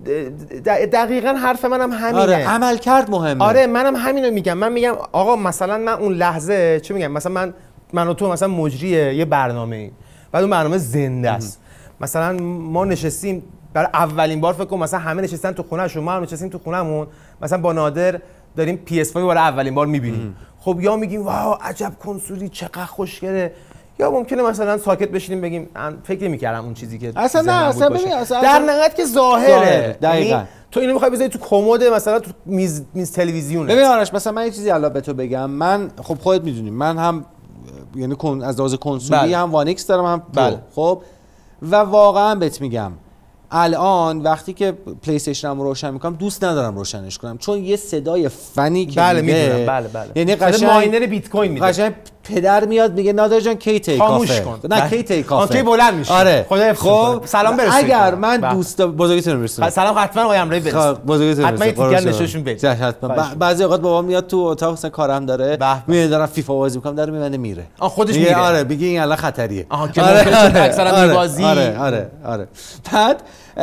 دقیقاً حرف منم همینه. آره عمل کرد مهمه. آره منم همینو میگم. من میگم آقا مثلا من اون لحظه چه میگم، مثلا من من و تو مثلا مجریه یه برنامه‌ای، بعد اون برنامه زنده است. مثلا ما نشستیم برای اولین بار فکر کنم مثلا همه نشستن تو خونه‌شون، ما هم نشستیم تو خونه‌مون مثلا با نادر داریم پی اس پنج برای اولین بار می‌بینیم. خب یا میگیم واو عجب کنسولی چقدر خوشگله، یا ممکنه مثلا ساکت بشینیم بگیم فکر نمی‌کردم اون چیزی که اصلا نه اصلا ببین اصلا در نهایت که ظاهره, ظاهره. دقیقاً تو اینو می‌خوای بذاری تو کمد مثلا تو میز میز تلویزیونه. ببین آرش مثلا من یه چیزی الان به تو بگم، من خب خودت می‌دونی من هم یعنی از لحاظ کنسولی بله. هم وان ایکس دارم هم بله. خب و واقعا بهت میگم الان وقتی که پلی استیشنم رو روشن میکنم دوست ندارم روشنش کنم، چون یه صدای فنی که بله میده میدونم بله بله یعنی قشنگ ماینر بیت کوین میده، قشنگ پدر میاد میگه نادر جان کی تیک خاموش کافه کن. نه کی تیک کافه کی بلند میشه. آره خدا خب سلام برسید. اگر من دوست بزرگتون برسونم سلام حتما آقای امری برسید بزرگتون حتما دیگر نشوشون برید. بعضی اوقات بابا میاد تو اتاق مثلا کارم داره میاد دارم فیفا بازی میکنم داره میبنده میره آ خودش میره. آره میگه این الان خطریه. آها که ممکنه اکثرا میبازی. آره آره آره بعد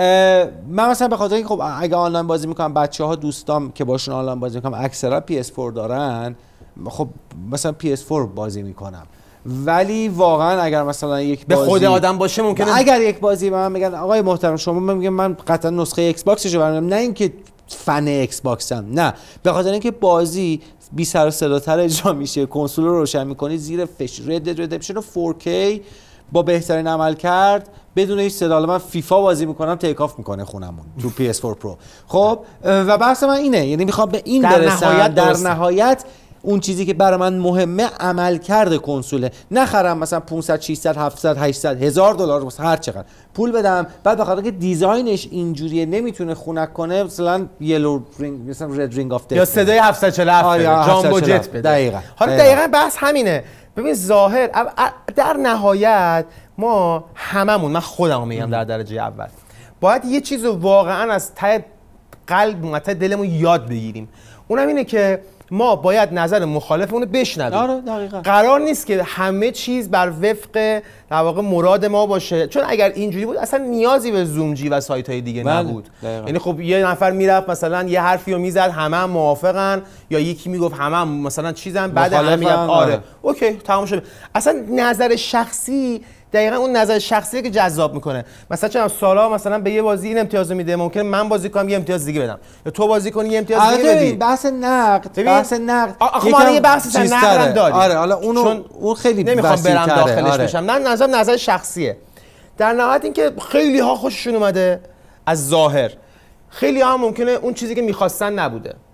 من مثلا به خاطر اینکه خب اگه آنلاین بازی میکنم بچه‌ها دوستام که باشون آنلاین بازی میکنم اکثرا پی اس فور دارن، خب مثلا پی اس فور بازی میکنم. ولی واقعا اگر مثلا یک به بازی خود آدم باشه ممکنه اگر یک بازی به من بگن آقای محترم شما، من میگم من قطعا نسخه ایکس باکسشو برمی‌دارم، نه اینکه فن ایکس باکسم، نه به خاطر اینکه بازی بی سر و صداتر اجرا میشه، کنسول رو روشن میکنی زیر فش رد دد ردمپشن فور کی با بهترین عمل کرد بدون هیچ صدا. من فیفا بازی میکنم تیک آف میکنه خونمون تو پی اس فور پرو. خب و بحث من اینه، یعنی میخوام به این در برسم نهایت در نهایت اون چیزی که برای من مهمه عمل کرده کنسوله، نخرم مثلا پانصد ششصد هفتصد هشتصد هزار دلار مثلا هر چقدر پول بدم بعد بخاطر که دیزاینش اینجوریه نمیتونه خنک کنه مثلا یلو رینگ مثلا رد رینگ اف دث یا صدای هفتصد و چهل و هفت جامبو جت بده. دقیقاً حالا دقیقاً بحث همینه. ببین ظاهر در نهایت ما هممون، من خودمو میگم در درجه اول، باید یه چیز رو واقعا از ته قلب و ته دلمون یاد بگیریم. اونم اینه که ما باید نظر مخالفمون رو بشنویم. آره دقیقاً. قرار نیست که همه چیز بر وفق در واقع مراد ما باشه، چون اگر اینجوری بود اصلا نیازی به زومجی و سایت‌های دیگه بله. نبود. دقیقاً. یعنی خب یه نفر میرفت مثلا یه حرفی رو میزد همه هم موافقن، یا یکی میگفت همه هم مثلا چیزن بعد همه میگن آره اوکی تمام شد. اصلا نظر شخصی دقیقاً اون نظر شخصیه که جذاب میکنه. مثلا چون سالا مثلا به یه بازی این امتیاز میده، ممکنه من بازی کنم یه امتیاز دیگه بدم، یا تو بازی کنی یه امتیاز دیگه بدی. بحث نقد بحث نقد آخه ما یه بحث نقد هم داریم. آره حالا اونو چون اون خیلی نمیخوام برم داخلش آره. بشم. نه نظر نظر شخصیه. در نهایت اینکه خیلی ها خوششون اومده از ظاهر، خیلی ها ممکنه اون چیزی که میخواستن نبوده.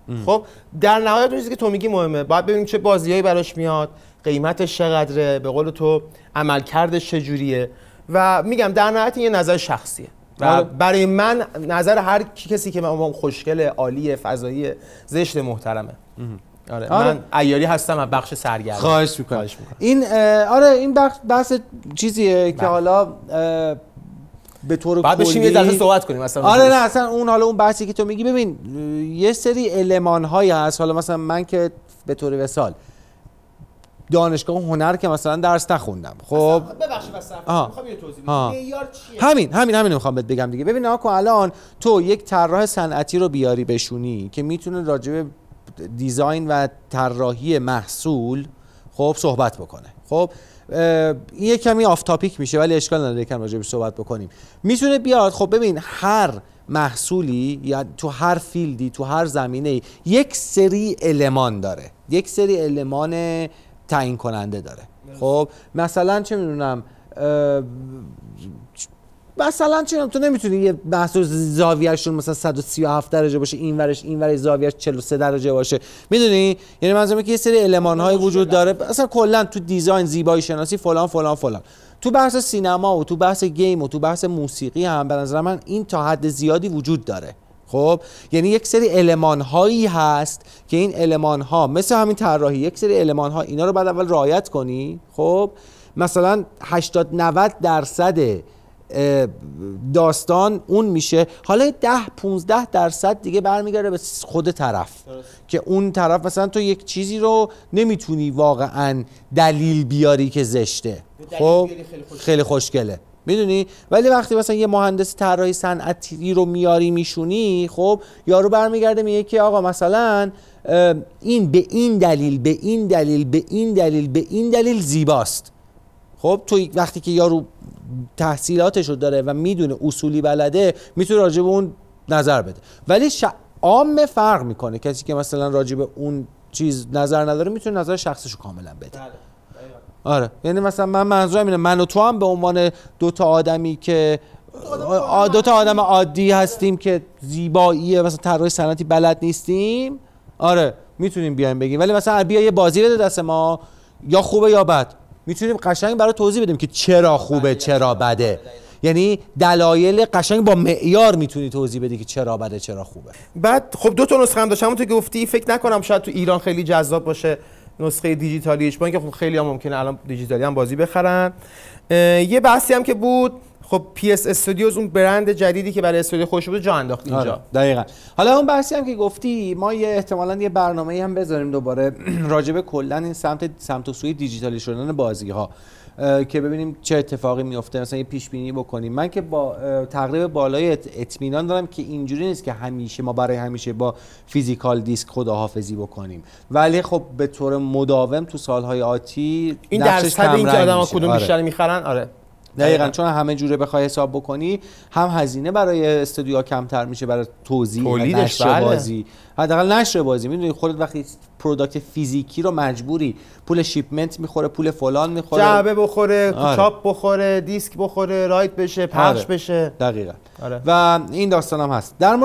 خب در نهایت اون چیزی که تو میگی مهمه، باید ببینیم چه بازیایی براش میاد، قیمتش چقدره، به قول تو عملکردش چجوریه و میگم در نهایت این یه نظر شخصیه و برای من نظر هر کسی که من خوشگله، عالیه، فضایی، زشت، محترمه. آره. آره من عیاری هستم از بخش سرگرمی. خواهش میکنم. این آره این بخش بحث چیزیه که حالا به طور بعد بشیم یه ذره صحبت کنیم مثلا. آره نه اصلا اون حالا اون بحثی که تو میگی، ببین یه سری المان هایی هست. حالا مثلا من که به طور مثال دانشگاه هنر که مثلا درس نخوندم، خب ببخشید مثلا میخوام یه توضیح بدم معیار چیه؟ همین همین همین میخوام بهت بگم دیگه. ببین آقا الان تو یک طراح صنعتی رو بیاری بشونی که میتونه راجع به دیزاین و طراحی محصول خب صحبت بکنه. خب این یه کمی آف تاپیک میشه ولی اشکال نداره یکم راجع بهش صحبت بکنیم. میتونه بیاد خب ببین هر محصولی یا تو هر فیلدی تو هر زمینه‌ای یک سری المان داره، یک سری المان تعیین کننده داره. خب مثلا چه میدونم مثلا چه تو نمیتونی یه محصول زاویه‌شون مثلا صد و سی و هفت درجه باشه، این ورش این ورش زاویه‌اش چهل و سه درجه باشه، میدونی؟ یعنی منظورم که یه سری المان‌های وجود داره اصلا کلا تو دیزاین، زیبایی شناسی، فلان فلان فلان. تو بحث سینما و تو بحث گیم و تو بحث موسیقی هم به نظر من این تا حد زیادی وجود داره. خب یعنی یک سری المان هایی هست که این المان ها مثل همین طراحی، یک سری المان ها اینا رو بعد اول رعایت کنی. خب مثلا هشتاد نود درصد داستان اون میشه، حالا ده پونزده درصد دیگه برمیگرده به خود طرف درست. که اون طرف مثلا تو یک چیزی رو نمیتونی واقعا دلیل بیاری که زشته، خب خیلی, خیلی خوشگله میدونی، ولی وقتی مثلا یه مهندس طراحی صنعتی رو میاری میشونی، خب یارو برمیگرده میگه که آقا مثلا این به این دلیل به این دلیل به این دلیل به این دلیل زیباست. خب تو وقتی که یارو تحصیلاتش رو داره و میدونه اصولی بلده میتونه راجع به اون نظر بده، ولی ش... عام فرق میکنه. کسی که مثلا راجع به اون چیز نظر نداره میتونه نظر شخصش رو کاملا بده. آره یعنی مثلا من منظورم اینه من و تو هم به عنوان دو تا آدمی که دو تا آدم عادی هستیم که زیبایی مثلا طراحی صنعتی بلد نیستیم، آره میتونیم بیایم بگیم، ولی مثلا بیا یه بازی بده دست ما یا خوبه یا بد، میتونیم قشنگ برای توضیح بدیم که چرا خوبه چرا بده. یعنی دلایل قشنگ با معیار میتونی توضیح بدی که چرا بده چرا خوبه. بعد خب دو تا نسخه هم داشتم تو که گفتی، فکر نکنم شاید تو ایران خیلی جذاب باشه نسخه دیجیتالیش، با اینکه خب خیلی هم ممکنه الان دیجیتالی هم بازی بخرن. یه بحثی هم که بود، خب پی اس استودیوز اون برند جدیدی که برای استودیو خوش بود جا انداخت اینجا. آره، دقیقاً. حالا اون بحثی هم که گفتی ما یه احتمالاً یه برنامه‌ای هم بذاریم دوباره راجع کلا این سمت سمت و سوی دیجیتالی شدن بازی‌ها که ببینیم چه اتفاقی میفته، مثلا یه پیش بینی بکنیم. من که با تقریبا بالای اطمینان دارم که اینجوری نیست که همیشه ما برای همیشه با فیزیکال دیسک خداحافظی بکنیم، ولی خب به طور مداوم تو سالهای آتی این درصد این که آدم‌ها کدوم بیشتر آره. میخرن. آره دقیقاً، چون همه جوره بخوای حساب بکنی هم هزینه برای استودیوها کمتر میشه برای توزیع و نشر بله. بازی، حداقل نشر بازی. میدونی خودت وقتی پروداکت فیزیکی رو مجبوری پول شیپمنت میخوره، پول فلان میخوره، جعبه بخوره، آره. چاپ بخوره، دیسک بخوره، رایت بشه، پخش آره. بشه. دقیقاً آره. و این داستان هم هست. در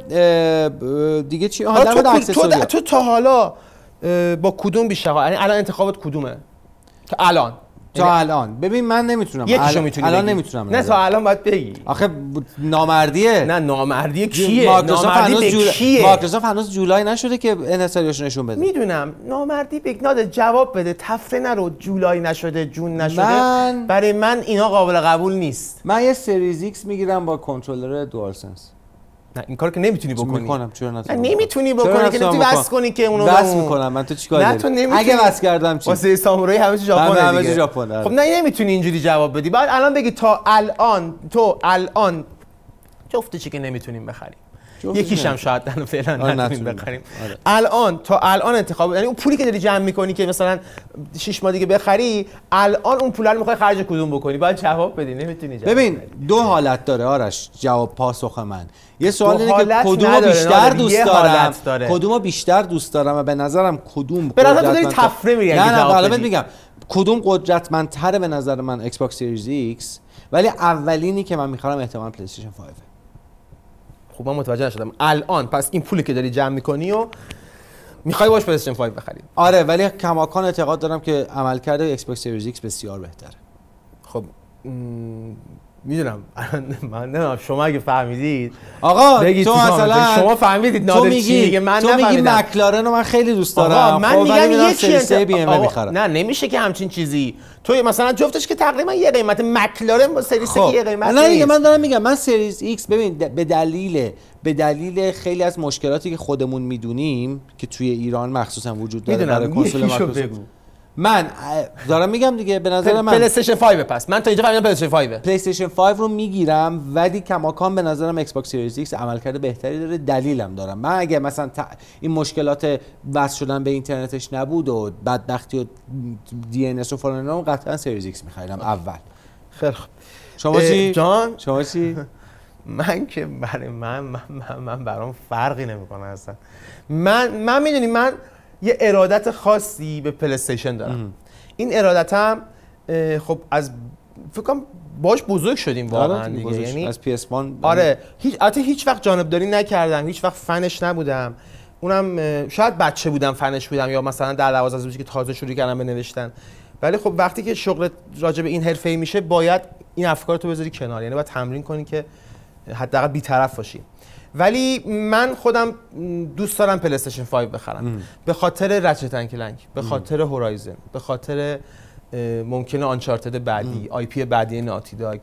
مورد دیگه چی؟ آها در مورد اکسسوری تو, تو تا حالا با کدوم بیشتر، یعنی الان انتخابت کدومه تا الان؟ تا الان ببین من نمیتونم یکیشو میتونی الان بگی. نمیتونم نه تا الان باید بگی. آخه نامردیه. نه نامردیه کیه؟ نامردی به جول... کیه؟ مایکروسافت هنوز جولای نشده که انحصاریش نشون بده. میدونم نامردی به ناده جواب بده، تفره نرو، جولای نشده، جون نشده. من... برای من اینا قابل قبول نیست. من یه سریز ایکس میگیرم با کنترلر دوال سنس. نه این کارو که نمیتونی بکنی. میکنم چرا نتونم؟ نمیتونی بکنی که نمیتونی وصل کنی که اونو وصل میکنم. من تو چیکار داری؟ نه تو نمیتونی. اگه وصل کردم چی؟ واسه سامورایی همه چی ژاپنه همه چی ژاپنه. خب نه نمیتونی اینجوری جواب بدی. بعد الان بگی تا الان تو الان جفتشی که نمیتونیم بخریم. یکیش هم شاید الان فعلا نتونیم بخریم. آره. الان تا الان انتخاب، یعنی اون پولی که داری جمع میکنی که مثلا شش ماه دیگه بخری، الان اون پولا رو میخوای خرج کدوم بکنی؟ باید جواب بدی. نمیتونی جواب ببین بدی. دو حالت داره آرش جواب پاسخ من. یه سوال اینه که کدومو بیشتر دوست دارم، کدومو بیشتر دوست دارم و به نظرم کدوم به نظر تو داری تفره میگی. نه نه حالا بهت میگم کدوم قدرتمندتره به نظر من ایکس باکس سریز ایکس، ولی اولینی که من میخرم احتمال پلی استیشن پنج. خب من متوجه نشدم الان. پس این پولی که داری جمع میکنی و میخوای باش پلی استیشن پنج بخری؟ آره، ولی کماکان اعتقاد دارم که عملکرد ایکس باکس سریز ایکس بسیار بهتره. خب میدونم من نمیدونم شما اگه فهمیدید آقا بگید تو مثلا شما فهمیدید نادر چی میگه، من تو نفهمیدم. میگی مکلارن رو من خیلی دوست دارم. آقا من خب میگم یکی سری بی ام و میخرم. نه نمیشه که همچین چیزی. تو مثلا جفتش که تقریبا یه قیمت، مکلارن با سری سه خب. که یه قیمت نه دیگه، نیست. من دارم میگم من سریز ایکس ببین به دلیل به دلیل خیلی از مشکلاتی که خودمون میدونیم که توی ایران مخصوصا وجود داره برای کنسول مایکروسافت، من دارم میگم دیگه به نظر من پلی استیشن پنج. پس من تا اینجا فهمیدم پلی استیشن پنج. پلی استیشن پنج رو میگیرم، ولی کماکان به نظرم ایکس باکس سریز ایکس عملکرد بهتری داره. دلیلم دارم، من اگه مثلا ت... این مشکلات وصل شدن به اینترنتش نبود و بدبختی و دی ان اس و فلان اینا، قطعا سریز ایکس می‌خریدم اول. خیلی خوب. شما چی جان؟ شما چی؟ من که برای من من, من, من برام فرقی نمیکنه اصلا. من من میدونی من یه ارادت خاصی به پلی استیشن دارم. ام. این ارادتم خب از فکر کنم باش بزرگ شدیم واقعا دیگه، یعنی از پی اس وان. آره هیچ البته هیچ وقت جانبداری نکردم، هیچ وقت فنش نبودم. اونم شاید بچه بودم فنش بودم، یا مثلا در دوازده سالگی که تازه شروع کردم به نوشتن. ولی خب وقتی که شغل راجع به این حرفه‌ای میشه باید این افکارتو بذاری کنار، یعنی باید تمرین کنی که حداقل بی‌طرف باشی. ولی من خودم دوست دارم پلی استیشن پنج بخرم ام. به خاطر رچت اند کلنک، به خاطر هورایزن، به خاطر ممکنه آنچارتد بعدی، آی پی بعدی ناتی داگ،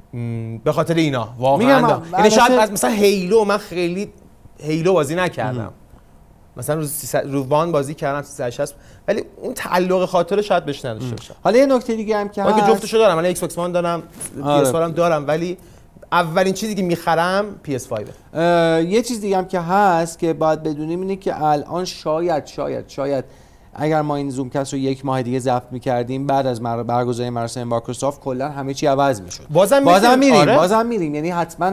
به خاطر اینا واقعا. یعنی شاید مثلا هیلو، من خیلی هیلو بازی نکردم ام. مثلا رو رو وان بازی کردم سیصد و شصت، ولی اون تعلق خاطر شاید بهش نداشته باشم. حالا یه نکته دیگه هم که من که جفتشو دارم، من ایکس باکس وان دارم، پی اس هم دارم، ولی اولین چیزی که میخرم پی اس پنج. یه چیز دیگه هم که هست که باید بدونیم اینه که الان شاید شاید شاید اگر ما این زومکست رو یک ماه دیگه ضبط می‌کردیم بعد از مر... برگزاری مراسم مایکروسافت کلا همه چی عوض می‌شد. بازم, بازم میریم آره؟ بازم میریم یعنی حتما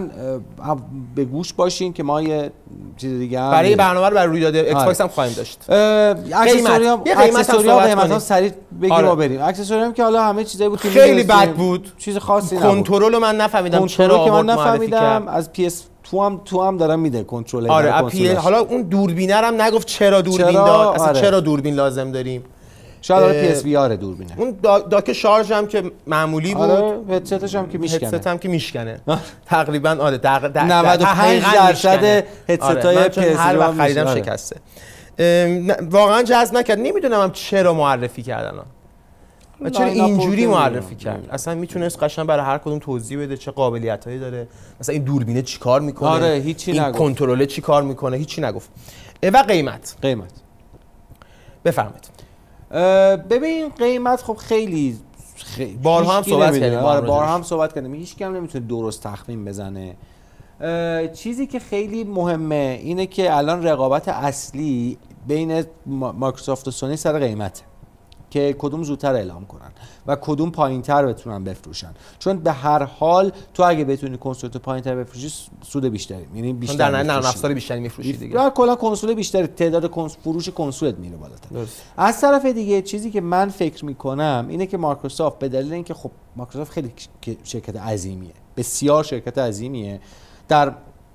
به گوش باشین که ما یه چیز دیگه هم برای برنامه رو برای رویداد ایکس باکس هم خواهیم داشت. اکسسوری هم اکسسوری هم قیمتا سریع بگیم آره. ما بریم. اکسسوری هم که حالا همه چیزایی بود که خیلی بد بود، چیز خاصی نبود. کنترل رو من نفهمیدم چرا که من نفهمیدم. از پی اس تو هم تو هم دارم میده کنترل. آره اپی حالا اون دوربینه هم نگفت چرا دوربین چرا؟ داد اصلا آره. چرا دوربین لازم داریم؟ شاید آره پی اس وی آر دوربینه. اون دا... داک شارژ هم که معمولی بود. آره هدستش هم که میشکنه. هدست هم که میشکنه. تقریبا آره دق... دق... نود و پنج درصد هدستای آره. پی اس هر وقت خریدم آره. شکسته. واقعا جذب نکرد. نمیدونم هم چرا معرفی کردن. و چرا اینجوری معرفی کرد؟ اصلا میتونست قشنگ برای هر کدوم توضیح بده چه قابلیتایی داره، مثلا این دوربینه چیکار میکنه، آره هیچی این نگفت، کنترل چیکار میکنه، هیچی نگفت. و قیمت قیمت بفرمایید. ببین قیمت خب خیلی خیلی بارها هم صحبت کردیم، آره بارها هم صحبت کردیم، هیچ کی هم نمیتونه درست تخمین بزنه. چیزی که خیلی مهمه اینه که الان رقابت اصلی بین مایکروسافت و سونی سر قیمته که کدوم زودتر اعلام کنن و کدوم پایینتر بتونن بفروشن، چون به هر حال تو اگه بتونی کنسول تو پایینتر بفروشی سود بیشتری، یعنی بیشتر در نرم افزار بیشتری میفروشی دیگه، در کلا کنسول بیشتری، تعداد کنسول فروش کنسولت میره بالاتر. از طرف دیگه چیزی که من فکر میکنم اینه که مایکروسافت به دلیل اینکه خب مایکروسافت خیلی شرکت عظیمیه، بسیار شرکت عظیمیه، در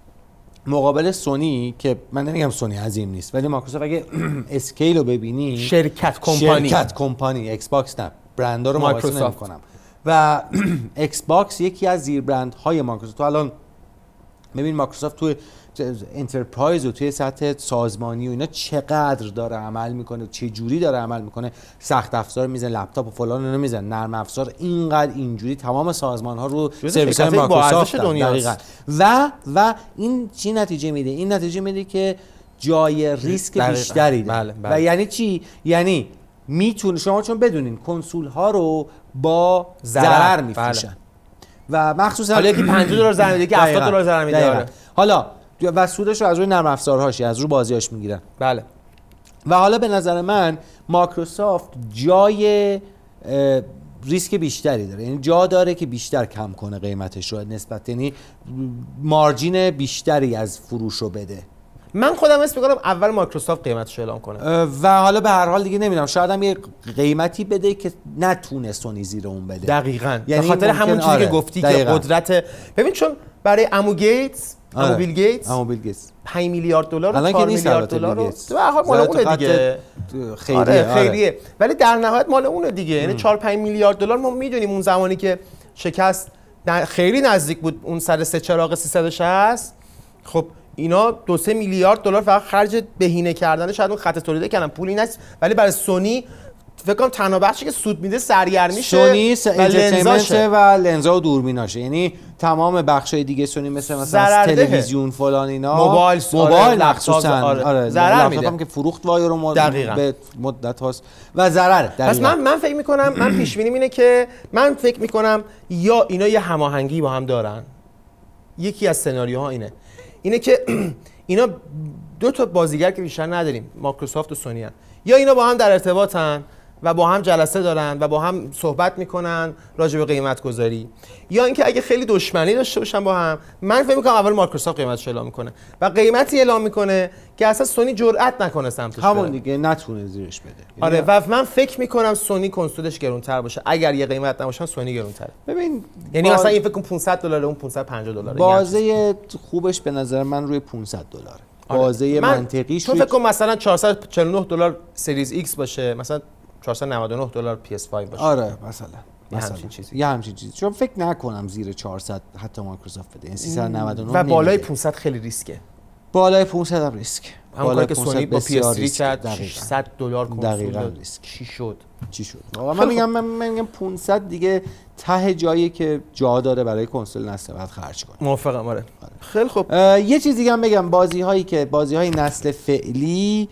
مقابل سونی که من نمیگم سونی عظیم نیست، ولی مایکروسافت اگه اسکیل رو ببینی شرکت کمپانی شرکت کمپانی ایکس باکس نه برندها رو مقایسه نمی‌کنم و ایکس باکس یکی از زیر برندهای مایکروسافت. تو الان ببین مایکروسافت تو انترپرایز و توی سطح سازمانی و اینا چقدر داره عمل میکنه، چه جوری داره عمل میکنه، سخت افزار میزنه، لپتاپ و فلان اینا میزنه، نرم افزار اینقدر اینجوری تمام سازمان ها رو سرویس های مایکروسافت دقیقاً. و و این چی نتیجه میده؟ این نتیجه میده که جای ریسک دقیقا. بیشتری داره. بله، بله. و یعنی چی؟ یعنی میتونه شما چون بدونین کنسول ها رو با ضرر میفروشن بله. و مخصوصا حالا یکی پنجاه دلار ضرر میده، یکی هفتاد دلار ضرر میده. حالا و سودش رو از روی نرم افزارهاش، از روی بازیاش میگیرن. بله. و حالا به نظر من مایکروسافت جای ریسک بیشتری داره، یعنی جا داره که بیشتر کم کنه قیمتش رو نسبت، یعنی مارجین بیشتری از فروش رو بده. من خودم اسم می‌کنم اول مایکروسافت قیمتش اعلام کنه و حالا به هر حال دیگه نمیدونم، شاید هم یه قیمتی بده که نتونه سونی زیر اون بده. دقیقاً. یعنی به خاطر همون چیزی آره. که گفتی دقیقاً. که قدرت ببین چون برای عمو گیتس، عمو آره. بیل گیتس، عمو بیل گیتس پنج میلیارد دلار و الان که چهار نیست میلیارد البته دلار بیل رو گیتس. به هر حال مال زده تو اونه خط دیگه. خیریه. آره آره. خیریه. ولی در نهایت مال اونه دیگه. یعنی چهار پنج میلیارد دلار ما میدونیم اون زمانی که شکست خیلی نزدیک بود اون سر سه چراغ سیصد و شصت. خب اینا دو سه میلیارد دلار فقط خرج بهینه کردن شاید اون خط تولید کردن، پولی نیست. ولی برای سونی فکر کنم تنها بخشی که سود میده سرگرمیشه سونی س... و لنزاشه و لنزا و دوربیناشه. یعنی تمام بخشای دیگه سونی مثل مثلا تلویزیون فلان اینا موبایل موبایل آره، مخصوصا آره. آره ضرر میده. هم که فروخت وای رو مد... دقیقاً. به مدت هاست و ضرره. پس من من فکر میکنم من پیش بینی اینه که من فکر میکنم یا اینا یه هماهنگی با هم دارن. یکی از سناریوها اینه اینه که اینا دو تا بازیگر که بیشتر نداریم، مایکروسافت و سونی هن. یا اینا با هم در ارتباطن و با هم جلسه دارن و با هم صحبت میکنن راجع به قیمت گذاری، یا اینکه اگه خیلی دشمنی داشته باشن با هم، من فکر میکنم اول مایکروسافت قیمتش اعلام میکنه و قیمتی اعلام میکنه که اصلا سونی جرئت نکنه سمتش همون بره. دیگه نتونه زیرش بده. آره و من فکر میکنم سونی کنسولش گرونتر باشه. اگر یه قیمت نباشن سونی گرونتره. ببین یعنی با... مثلا این فکر کنم پانصد دلار اون پانصد و پنجاه دلار. بازه خوبش به نظر من روی پانصد دلاره. بازه من منطقیش تو روی... فکر کنم مثلا چهارصد و چهل و نه دلار سریز ایکس باشه، مثلا چهارصد و نود و نه دلار پی اس پنج باشه. آره مثلا یه مثلا همچین چیزی. یه همچین چیزی. چون فکر نکنم زیر چهارصد حتی مایکروسافت بده. این سیصد و نود و نه و بالای نمیده. پانصد خیلی ریسکه. بالای پانصد هم ریسک. همون کاری که سونی با پی اس سه کرد دقیقاً. ششصد دلار کنسول دقیقاً داد. ریسک. چی شد؟ چی شد؟ واقعا من میگم من میگم پانصد دیگه ته جایی که جا داره برای کنسول نسل بعد خرج کنه. موافقم. آره. خیلی خوب. یه چیز دیگه هم بگم، بازی هایی که بازی های نسل فعلی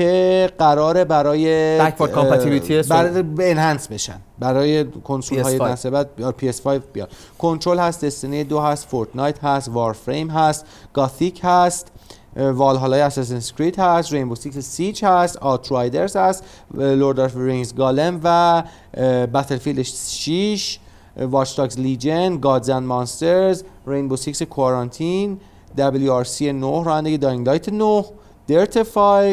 که قراره برای بکورد کامپتیبیلیتی برای انهانس بشن برای کنسول های پی اس فایو. نسل بعد بیار پی اس پنج بیار. کنترل هست، دستینی دو هست، فورتنایت هست، وارفریم هست، گاتیک هست، والهالای اساسینز کرید هست، رینبو سیکس سیج هست، آوترایدرز هست، لورد آف رینگز گالم و بتلفیلد شش، واچ داگز لیجن، گادز اند مانسترز، رینبو سیکس کوارانتین، دبلیو آر سی نه رانندگی، داینگ لایت نه، درت پنج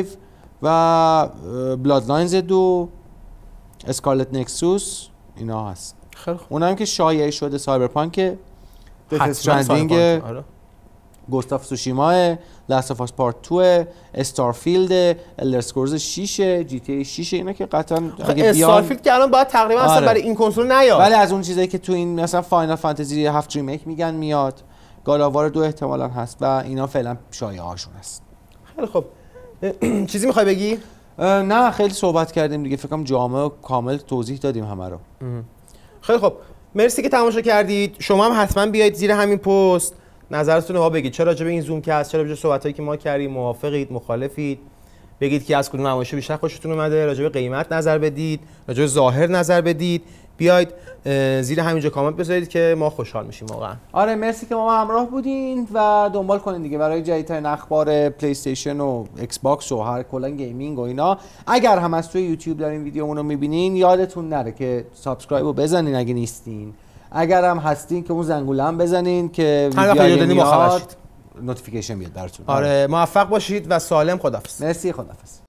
و بلادلاینز دو، اسکارلت نکسوس اینا هست. خیلی خوب. اونم که شایعه شده سایبرپانک، دت حتما استرندینگ، سایبرپانک. آره. گوست آف سوشیما، لاست آف آس پارت دو، استارفیلد، الدر اسکورز شش، جی تی ای شش، اینا که قطعا اگه بیان استارفیلد که الان باید تقریبا اصلا آره. برای این کنسول نیاد. ولی از اون چیزایی که تو این مثلا فاینال فانتزی هفت ریمیک میگن میاد، گالاوار دو احتمالاً هست و اینا فعلا شایعه هاشون هست. خیلی خوب. چیزی میخوای بگی؟ نه خیلی صحبت کردیم دیگه، فکر کنم جامع و کامل توضیح دادیم همه رو. خیلی خوب. مرسی که تماشا کردید. شما هم حتما بیایید زیر همین پست نظرتون رو بگید. چرا راجع به این زوم کست، چرا راجع به صحبتایی که ما کردیم موافقید، مخالفید؟ بگید که از کدوم نمایش بیشتر خوشتون اومده، راجع به قیمت نظر بدید، راجع به ظاهر نظر بدید. بیاید زیر همینجا کامنت بذارید که ما خوشحال میشیم واقعا. آره مرسی که ما همراه بودین و دنبال کنین دیگه برای جدیدترین اخبار پلی استیشن و ایکس باکس و هر کلا گیمینگ و اینا. اگر هم از توی یوتیوب دارین ویدیومون رو میبینین یادتون نره که سابسکرایب رو بزنین اگه نیستین، اگر هم هستین که اون زنگوله هم بزنین که ویدیو میاد نوتیفیکیشن بیاد براتون. آره موفق باشید و سالم. خداحافظ. مرسی، خداحافظ.